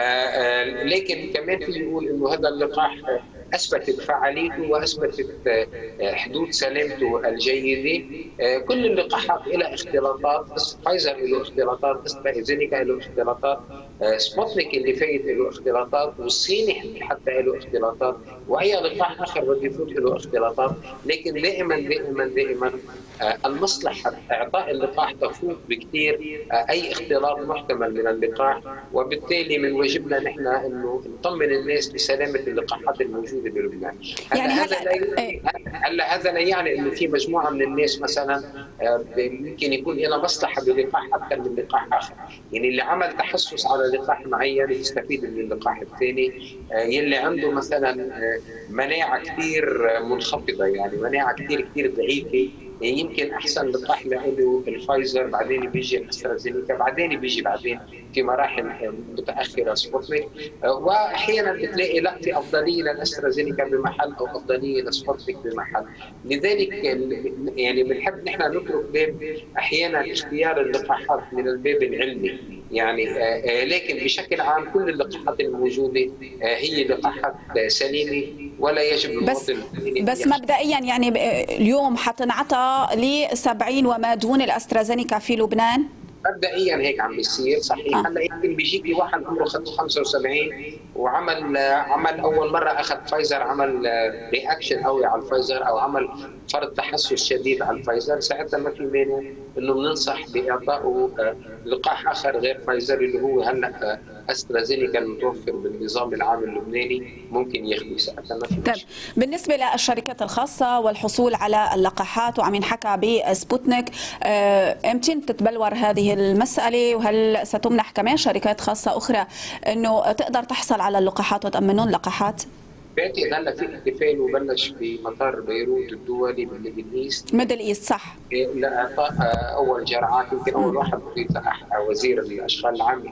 لكن كمان في يقول انه هذا اللقاح اثبتت فعاليته واثبتت حدود سلامته الجيده. كل اللقاحات لها اختلاطات، فايزر له اختلاطات، استرازينيكا له اختلاطات، سبوتنيك اللي فايت له اختلاطات، والصيني حتى له اختلاطات، واي لقاح اخر بده يفوت له اختلاطات. لكن دائما دائما دائما المصلحه اعطاء اللقاح تفوق بكثير اي اختلاط محتمل من اللقاح، وبالتالي من واجبنا نحن انه نطمن الناس بسلامه اللقاحات الموجوده بلبنان. يعني هذا لا يعني انه في مجموعه من الناس مثلا يمكن يكون لها مصلحه بلقاح اكثر من لقاح اخر، يعني اللي عمل تحسس على لقاح معين يستفيد من اللقاح الثاني، يلي عنده مثلا مناعه كثير منخفضه، يعني مناعه كثير ضعيفه، يمكن احسن لقاح له الفايزر، بعدين بيجي الاسترازينيكا، بعدين في مراحل متاخره سبوتنيك، واحيانا بتلاقي لا في افضليه للاسترازينيكا بمحل او افضليه لسبوتنيك بمحل. لذلك يعني بنحب نحن نترك باب احيانا اختيار اللقاحات من الباب العلمي، يعني لكن بشكل عام كل اللقاحات الموجوده هي لقاحات سليمه ولا يجب المواطن. بس مبدئيا يعني اليوم حتنعطى ل 70 وما دون الاسترازينيكا في لبنان؟ مبدئيا هيك عم بيصير صحيح. هلا يمكن بيجيكي واحد عمره 75 وعمل اول مره اخذ فايزر، عمل رياكشن قوي على الفايزر او عمل فرط تحسس شديد على الفايزر، ساعتها ما في مانع انه بننصح باعطائه لقاح اخر غير فايزر اللي هو هلا استرازينيكا المتوفر بالنظام العام اللبناني، ممكن ياخذوا ساعتها ما في مشكله. طيب بالنسبه للشركات الخاصه والحصول على اللقاحات، وعم ينحكى بسبوتنيك، امتى تتبلور هذه المساله، وهل ستمنح كمان شركات خاصه اخرى انه تقدر تحصل على اللقاحات وتامنون لقاحات؟ بعتقد هلا في احتفال وبلش بمطار بيروت الدولي ميدل ايست صح؟ لاعطاء اول جرعات، يمكن اول واحد بيفتح وزير الاشغال العامه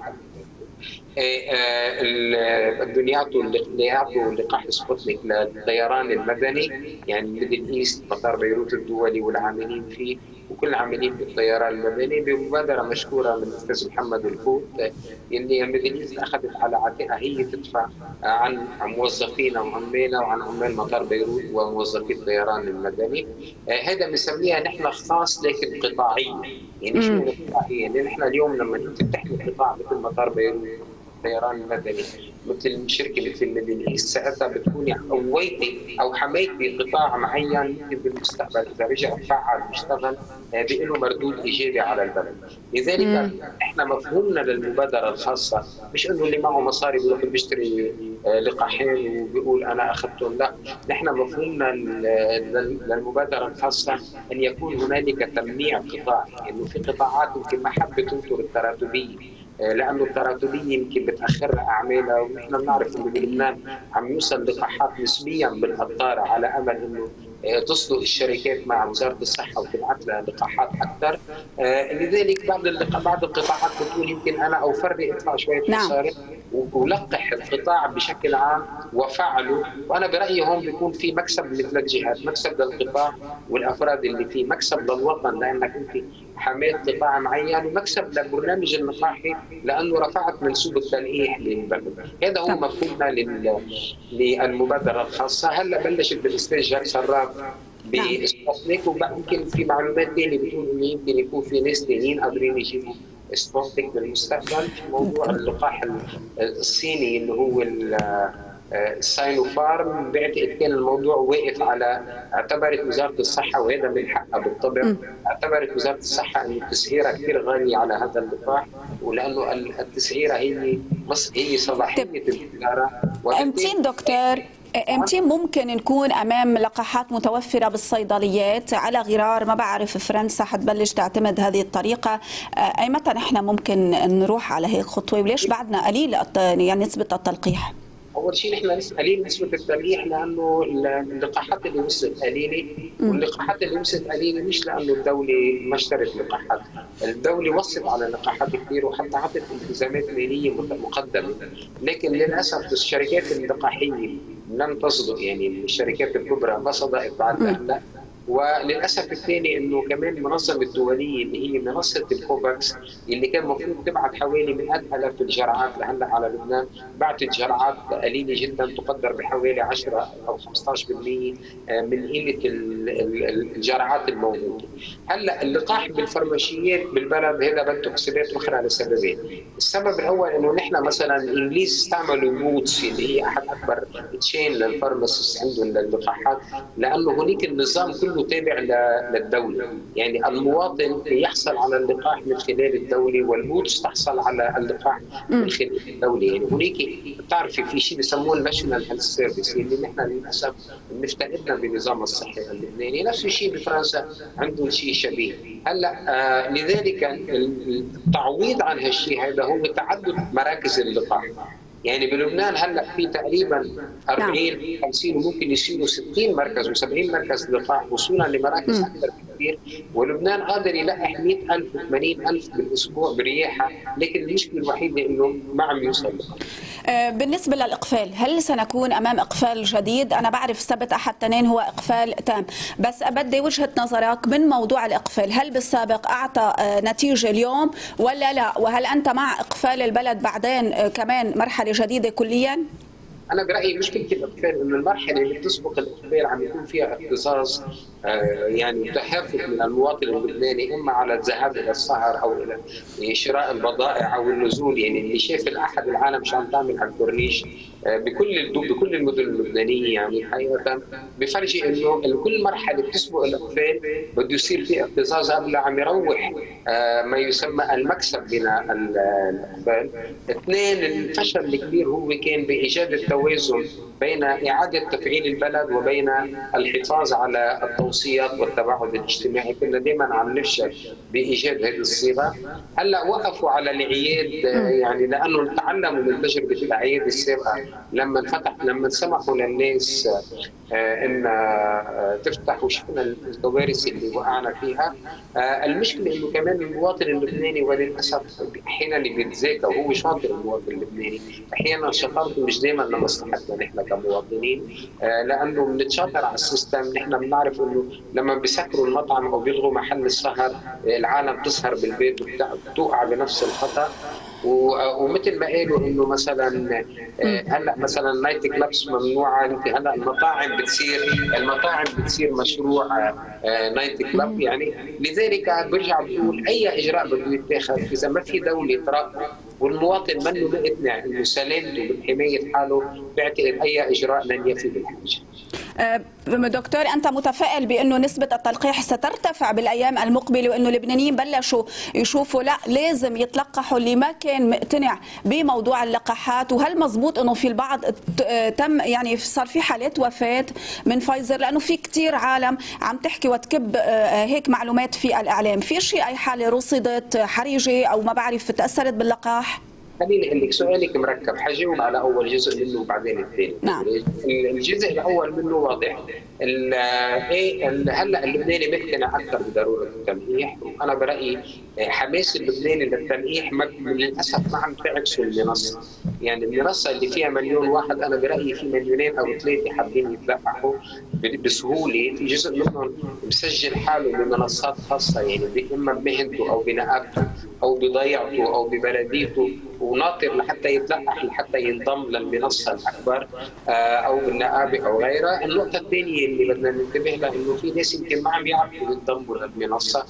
بدهم يعطوا لقاح سبوتنيك للطيران المدني، يعني ميدل ايست مطار بيروت الدولي والعاملين فيه وكل العاملين بالطيران المدني، بمبادره مشكوره من الاستاذ محمد الفوت اللي ميدل ايست اخذت على عاتقها هي تدفع عن موظفينا وعمالنا وعن عمال مطار بيروت وموظفي الطيران المدني. هذا بنسميها نحن خاص لكن قطاعيه، يعني شو قطاعيه؟ يعني نحن اليوم لما تفتح لي قطاع مثل مطار بيروت الطيران المدني مثل شركه مثل ميدل ايست، ساعتها بتكوني قويتي او حميتي قطاع معين يمكن بالمستقبل اذا رجع فعل واشتغل بله مردود ايجابي على البلد. لذلك احنا مفهومنا للمبادره الخاصه مش انه اللي معه مصاري بيروح بيشتري لقاحين وبيقول انا اخذتهم، لا، نحن مفهومنا للمبادره الخاصه ان يكون هنالك تمنيع قطاعي، انه في قطاعات يمكن ما حابه تنطر التراتبيه، لانه التراتبيه يمكن بتاخر اعمالها، ونحن بنعرف انه بلبنان عم يوصل لقاحات نسبيا بالقطاره على امل انه تصدق الشركات مع وزاره الصحه وتبعث لها لقاحات اكثر. لذلك بعض القطاعات بتقول يمكن انا اوفر لي ادفع شويه مصاري ولقح القطاع بشكل عام وفعله، وانا برايي هون بيكون في مكسب لثلاث جهات، مكسب للقطاع والافراد اللي فيه، مكسب للوطن لانك انت حميت قطاع معين، ومكسب للبرنامج اللقاحي لانه رفعت منسوب التلقيح للبلد. هذا هو مفهومنا للمبادره الخاصه. هلا بلشت بالاستاذ جاك سراف بسبوتنيك، ويمكن في معلومات ثانيه بتقول انه يمكن يكون في ناس ثانيين قادرين يجيبوا سبوتنيك بالمستقبل، في موضوع اللقاح الصيني اللي هو الساينوفارم. بعتقد كان الموضوع واقف على، اعتبرت وزاره الصحه وهذا من حقها بالطبع، اعتبرت وزاره الصحه انه التسعيره كثير غاليه على هذا اللقاح، ولانه التسعيره هي صلاحيه الاداره. امتى دكتور، امتى ممكن نكون امام لقاحات متوفره بالصيدليات على غرار، ما بعرف فرنسا حتبلش تعتمد هذه الطريقه، اي متى نحن ممكن نروح على هيك خطوه، وليش بعدنا قليل يعني نسبه التلقيح؟ اول شيء نحن قليل نسبه التلقيح لانه اللقاحات اللي وصلت قليله، واللقاحات اللي وصلت قليله مش لانه الدوله ما اشترت لقاحات، الدوله وصت على لقاحات كثير وحتى عطت التزامات ماليه مقدمه، لكن للاسف الشركات اللقاحيه لم تصدق، يعني الشركات الكبرى ما صدقت بعد هلا. وللاسف الثاني انه كمان المنظمه الدوليه اللي هي منصه الكوفاكس اللي كان المفروض تبعت حوالي 100,000 الجرعات لهلا على لبنان، بعتت جرعات قليله جدا تقدر بحوالي 10 او 15% من قيمه الجرعات الموجوده. هلا اللقاح بالفارماسيات بالبلد هذا بده حسابات اخرى لسببين. السبب الاول انه نحن مثلا الانجليز استعملوا بوتس اللي هي احد اكبر تشين للفارماسيست عندهم للقاحات، لانه هناك النظام كله تابع للدوله، يعني المواطن يحصل على اللقاح من خلال الدوله، والبوتس تحصل على اللقاح من خلال الدوله. يعني هناك بتعرفي في شيء بسموه الناشونال هيلث سيرفيس اللي نحن للاسف مفتقدنا بالنظام الصحي اللبناني، نفس الشيء بفرنسا عندهم شيء شبيه. هلا لذلك التعويض عن هالشيء هذا هو تعدد مراكز اللقاح. يعني بلبنان هلا في تقريبا 40 50 وممكن يصيروا 60 مركز و70 مركز لقاح وصولا لمراكز اكثر بكثير، ولبنان قادر يلقح 100,000 و80,000 بالاسبوع برياحه، لكن المشكله الوحيده انه ما عم يوصل. بالنسبه للاقفال، هل سنكون امام اقفال جديد؟ انا بعرف سبت احد تنين هو اقفال تام، بس بدي وجهه نظرك من موضوع الاقفال، هل بالسابق اعطى نتيجه اليوم ولا لا؟ وهل انت مع اقفال البلد بعدين كمان مرحله جديده كليا؟ أنا برأيي مشكلة الإقفال إنه المرحلة اللي بتسبق الإقفال عم يكون فيها اكتظاظ يعني تهافت من المواطن اللبناني، إما على الذهاب إلى السهر أو إلى شراء البضائع أو النزول. يعني اللي شاف الأحد العالم شو عم تعمل على الكورنيش بكل المدن اللبنانية، يعني حقيقة بفرجي إنه كل مرحلة بتسبق الإقفال بده يصير في اكتظاظ قبل عم يروح ما يسمى المكسب من الإقفال. اثنين، الفشل الكبير هو كان بإيجاد التوازن بين إعادة تفعيل البلد وبين الحفاظ على التوصيات والتباعد الاجتماعي. كنا دائما عم نفشل بإيجاد هذه الصيغة. هلا وقفوا على العياد، يعني لأنه تعلموا من تجربة الأعياد السابقة لما سمحوا للناس ان تفتح وشفنا الكوارث اللي وقعنا فيها. المشكله انه كمان المواطن اللبناني وللاسف احيانا بيتذاكى، وهو شاطر المواطن اللبناني، احيانا شطارته مش دائما لمصلحتنا نحن كمواطنين، لانه بنتشاطر على السيستم. نحن بنعرف انه لما بيسكروا المطعم او بيلغوا محل السهر العالم تسهر بالبيت وبتوقع بنفس الخطا. ومثل ما قالوا انه مثلا هلا مثلا نايت كلابس ممنوعه، هلا المطاعم بتصير مشروع نايت كلاب. يعني لذلك برجع بقول اي اجراء بده يتاخذ اذا ما في دوله تراقب والمواطن منه مقتنع انه سلامته بحمايه حاله، بعتقد اي اجراء لن يفي بالحاجه. دكتور، أنت متفائل بأنه نسبة التلقيح سترتفع بالأيام المقبلة، وأنه اللبنانيين بلشوا يشوفوا لا لازم يتلقحوا اللي ما كان مقتنع بموضوع اللقاحات؟ وهل مزبوط أنه في البعض تم يعني صار في حالات وفاة من فايزر؟ لأنه في كتير عالم عم تحكي وتكب هيك معلومات في الإعلام. في شيء أي حالة رصدت حرجة أو ما بعرف تأثرت باللقاح؟ خليني اقول لك سؤالك مركب، حجاوب على اول جزء منه وبعدين الثاني. نعم. الجزء الاول منه واضح. هلا اللبناني مقتنع اكثر بضروره التلقيح، وانا برايي حماس اللبناني للتلقيح للاسف ما عم تعكسه المنصه. يعني المنصه اللي فيها مليون واحد انا برايي في مليونين او ثلاثه حابين يتلقحوا بسهوله، في جزء منهم مسجل حاله بمنصات خاصه، يعني اما بمهنته او بنقابته او بضيعته او ببلديته، وناطر لحتى يتلقح لحتى ينضم للمنصه الاكبر او النقابه او غيرها. النقطه الثانيه اللي بدنا ننتبه لها انه في ناس يمكن ما عم يعرفوا ينضموا للمنصه،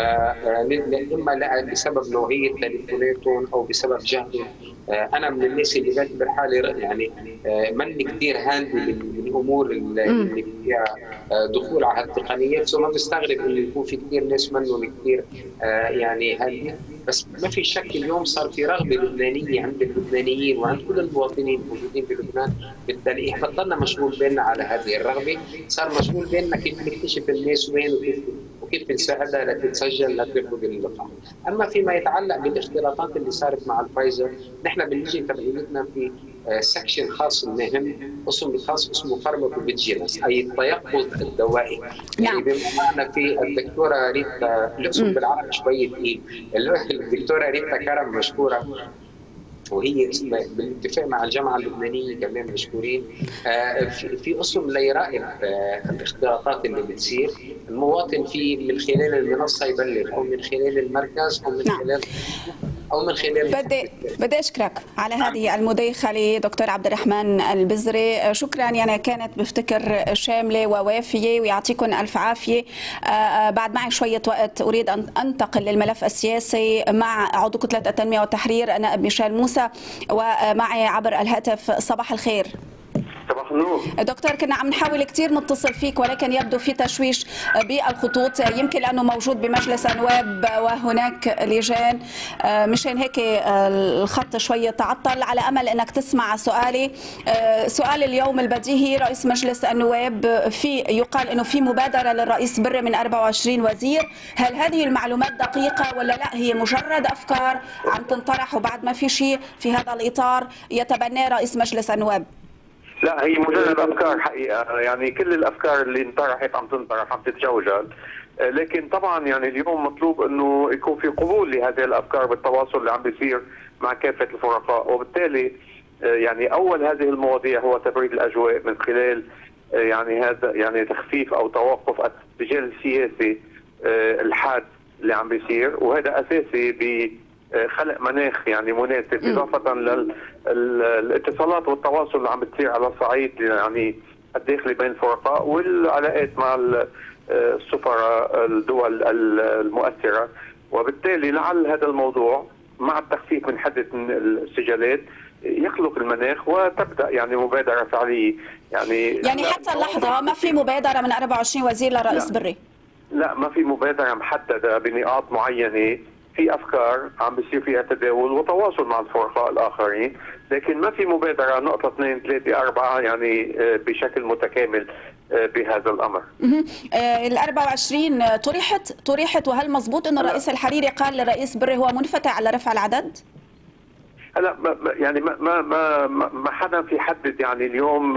اما بسبب نوعيه تليفوناتهم او بسبب جهلهم. انا من الناس اللي بعتبر حالي يعني ماني كثير هاندي بالامور اللي فيها دخول على هالتقنيات، سو ما بستغرب انه يكون في كثير ناس منهم كثير يعني هاندي. بس ما في شك اليوم صار في رغبه لبنانيه عند اللبنانيين وعند كل المواطنين الموجودين بلبنان بالتلقيح. بطلنا مشغول بيننا على هذه الرغبه، صار مشغول بيننا كيف نكتشف الناس وين وكيف نساعدها لتتسجل لتاخذ اللقاح. اما فيما يتعلق بالاختلاطات اللي صارت مع الفايزر، نحن باللجنه تبعيتنا في سكشن خاص مهم، قسم خاص اسمه فارماكوفيجيلانس، اي التيقظ الدوائي. يعني بما معنى في الدكتوره ريتا، الاسم بالعربي شوي ثقيل، الدكتوره ريتا كرم مشكوره، وهي بالاتفاق مع الجامعه اللبنانيه كمان مشكورين، في قسم ليراقب الاختلاطات اللي بتصير. المواطن في من خلال المنصه يبلغ، او من خلال المركز، او من خلال بدي اشكرك على هذه المداخله دكتور عبد الرحمن البزري. شكرا، يعني كانت بفتكر شامله ووافيه، ويعطيكم الف عافيه. بعد معي شويه وقت اريد ان انتقل للملف السياسي مع عضو كتله التنميه والتحرير نائب ميشيل موسى، ومعي عبر الهاتف. صباح الخير. صباح النور دكتور. كنا عم نحاول كثير نتصل فيك ولكن يبدو في تشويش بالخطوط، يمكن لانه موجود بمجلس النواب وهناك لجان، مشان هيك الخط شويه تعطل. على امل انك تسمع سؤالي. سؤال اليوم البديهي: رئيس مجلس النواب يقال انه في مبادره للرئيس بري من 24 وزير، هل هذه المعلومات دقيقه ولا لا هي مجرد افكار عم تنطرح وبعد ما في شيء في هذا الاطار يتبناه رئيس مجلس النواب؟ لا، هي مجرد افكار حقيقه، يعني كل الافكار اللي انطرحت عم تنطرح، عم تتجوجل، لكن طبعا يعني اليوم مطلوب انه يكون في قبول لهذه الافكار بالتواصل اللي عم بيصير مع كافه الفرقاء، وبالتالي يعني اول هذه المواضيع هو تبريد الاجواء من خلال يعني هذا يعني تخفيف او توقف الاتجاه السياسي الحاد اللي عم بيصير، وهذا اساسي بخلق مناخ يعني مناسب، اضافه للاتصالات والتواصل اللي عم بتصير على الصعيد يعني الداخلي بين الفرقاء والعلاقات مع السفراء الدول المؤثره. وبالتالي لعل هذا الموضوع مع التخفيف من حده السجالات يخلق المناخ وتبدا يعني مبادره فعليه. يعني حتى اللحظه ما في مبادره من 24 وزير للرئيس بري؟ لا، ما في مبادره محدده بنقاط معينه، في افكار عم بيصير فيها تداول وتواصل مع الفرقاء الاخرين، لكن ما في مبادره نقطه 2 3 4 يعني بشكل متكامل بهذا الامر. ال 24 طرحت، وهل مضبوط انه الرئيس الحريري قال للرئيس بري هو منفتح على رفع العدد؟ هلا يعني ما حدا في حدد يعني اليوم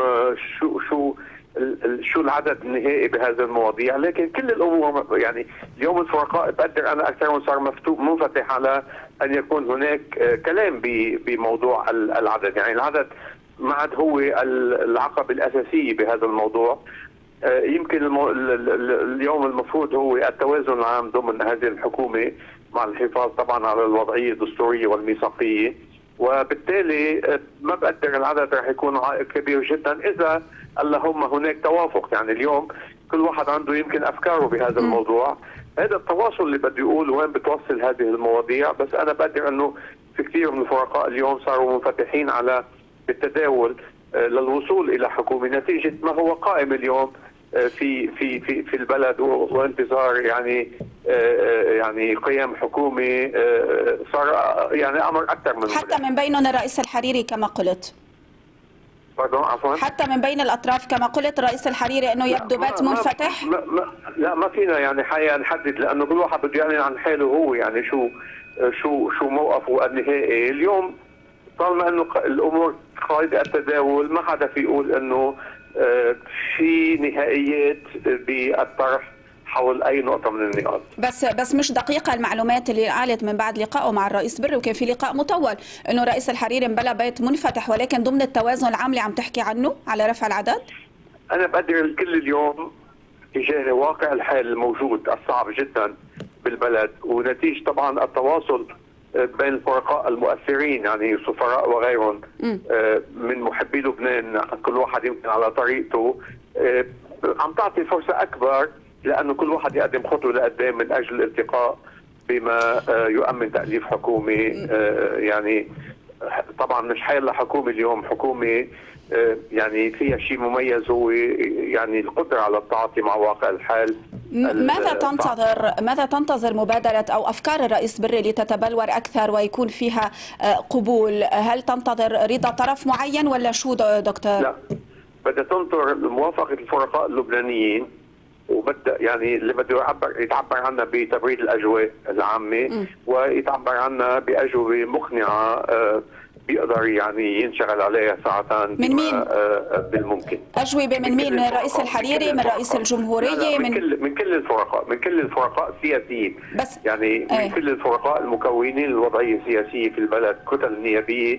شو العدد النهائي بهذه المواضيع، لكن كل الامور يعني اليوم الفرقاء بقدر انا اكثرهم صار منفتح على ان يكون هناك كلام بموضوع العدد. يعني العدد ما عاد هو العقبه الاساسيه بهذا الموضوع. يمكن اليوم المفروض هو التوازن العام ضمن هذه الحكومه مع الحفاظ طبعا على الوضعيه الدستوريه والميثاقيه، وبالتالي ما بقدر العدد رح يكون عائق كبير جدا اذا اللهم هناك توافق. يعني اليوم كل واحد عنده يمكن افكاره بهذا الموضوع، هذا التواصل اللي بدي اقول وين بتوصل هذه المواضيع. بس انا بقدر انه في كثير من الفرقاء اليوم صاروا منفتحين على التداول للوصول الى حكومه نتيجه ما هو قائم اليوم في البلد، وانتظار يعني قيام حكومه صار يعني امر اكثر من حتى من بينهم الرئيس الحريري كما قلت. عفوا، حتى من بين الاطراف كما قلت الرئيس الحريري انه يبدو بات منفتح. لا ما فينا يعني حقيقه نحدد، لانه كل واحد بده يعلن عن حاله هو، يعني شو موقفه النهائي. اليوم طالما انه الامور قاعده التداول ما حدا في يقول انه في نهائيات بالطرح حول اي نقطه من النقاط. بس مش دقيقه المعلومات اللي قالت من بعد لقائه مع الرئيس بري، وكان في لقاء مطول انه الرئيس الحريري مبلا بيت منفتح، ولكن ضمن التوازن العام اللي عم تحكي عنه على رفع العدد. انا بقدر الكل اليوم تجاه واقع الحال الموجود الصعب جدا بالبلد، ونتيجه طبعا التواصل بين الفرقاء المؤثرين يعني سفراء وغيرهم من محبي لبنان، كل واحد يمكن على طريقته، عم تعطي فرصة أكبر لأنه كل واحد يقدم خطوة لقدام من أجل الالتقاء بما يؤمن تأليف حكومة. يعني طبعا مش حيلا حكومة اليوم، حكومة يعني فيها شيء مميز هو يعني القدرة على التعاطي مع واقع الحال. ماذا تنتظر مبادرة أو أفكار الرئيس بري لتتبلور أكثر ويكون فيها قبول؟ هل تنتظر رضا طرف معين ولا شو دكتور؟ لا، بدها تنطر موافقة الفرقاء اللبنانيين، وبدأ يعني اللي بده يتعبر عنها بتبريد الأجواء العامة ويتعبر عنها بأجوبة مقنعة بيقدر يعني ينشغل عليها ساعتان من مين؟ بالممكن. أجوبة من مين؟ من رئيس الحريري، من رئيس الجمهورية؟ من كل الفرقاء، من كل الفرقاء السياسيين، بس يعني من كل الفرقاء المكونين الوضعية السياسية في البلد، كتل النيابية،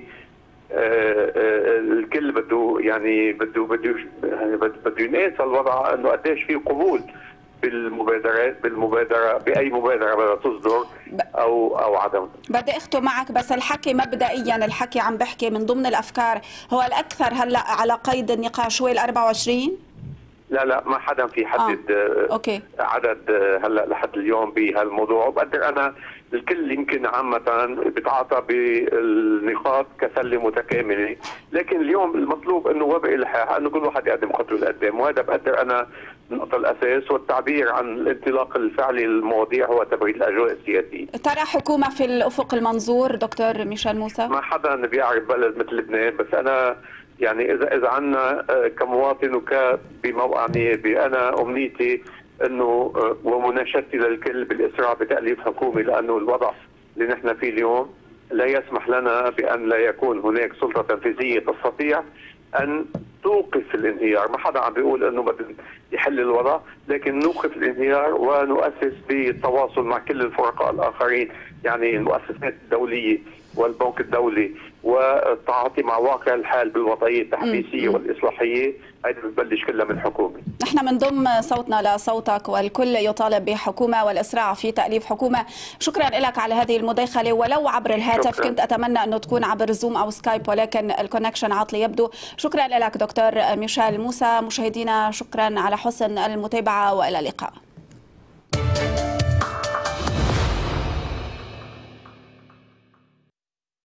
الكل بده يعني بده ينقاس الوضع انه قديش في قبول بالمبادره باي مبادره بدها تصدر او عدم. بدي اختم معك بس الحكي مبدئيا، الحكي عم بحكي من ضمن الافكار هو الاكثر هلا على قيد النقاش هو ال 24؟ لا ما حدا في حدد أوكي. عدد هلا لحد اليوم بهالموضوع، وبقدر انا الكل يمكن عامة بيتعاطى بالنقاط كسلة متكاملة، لكن اليوم المطلوب انه وباء الحياة انه كل واحد يقدم خطوة لقدام، وهذا بقدر انا النقطة الاساس، والتعبير عن الانطلاق الفعلي للمواضيع هو تبريد الاجواء السياسية. ترى حكومة في الافق المنظور دكتور ميشيل موسى؟ ما حدا بيعرف بلد مثل لبنان، بس انا يعني اذا عنا كمواطن بموقع نيابي، انا امنيتي انه ومناشدتي للكل بالاسراع بتاليف حكومه، لانه الوضع اللي نحن فيه اليوم لا يسمح لنا بان لا يكون هناك سلطه تنفيذيه تستطيع ان توقف الانهيار. ما حدا عم بيقول انه بدنا يحل الوضع، لكن نوقف الانهيار ونؤسس بالتواصل مع كل الفرقاء الاخرين، يعني المؤسسات الدوليه والبنك الدولي، والتعاطي مع واقع الحال بالوضعيه التحديثيه والاصلاحيه، هذه بتبلش كلها من حكومه. نحن بنضم صوتنا لصوتك، والكل يطالب بحكومه والاسراع في تاليف حكومه. شكرا لك على هذه المداخله، ولو عبر الهاتف. شكرا. كنت اتمنى انه تكون عبر زوم او سكايب، ولكن الكونكشن عاطل يبدو. شكرا لك دكتور ميشيل موسى. مشاهدينا شكرا على حسن المتابعه، والى اللقاء.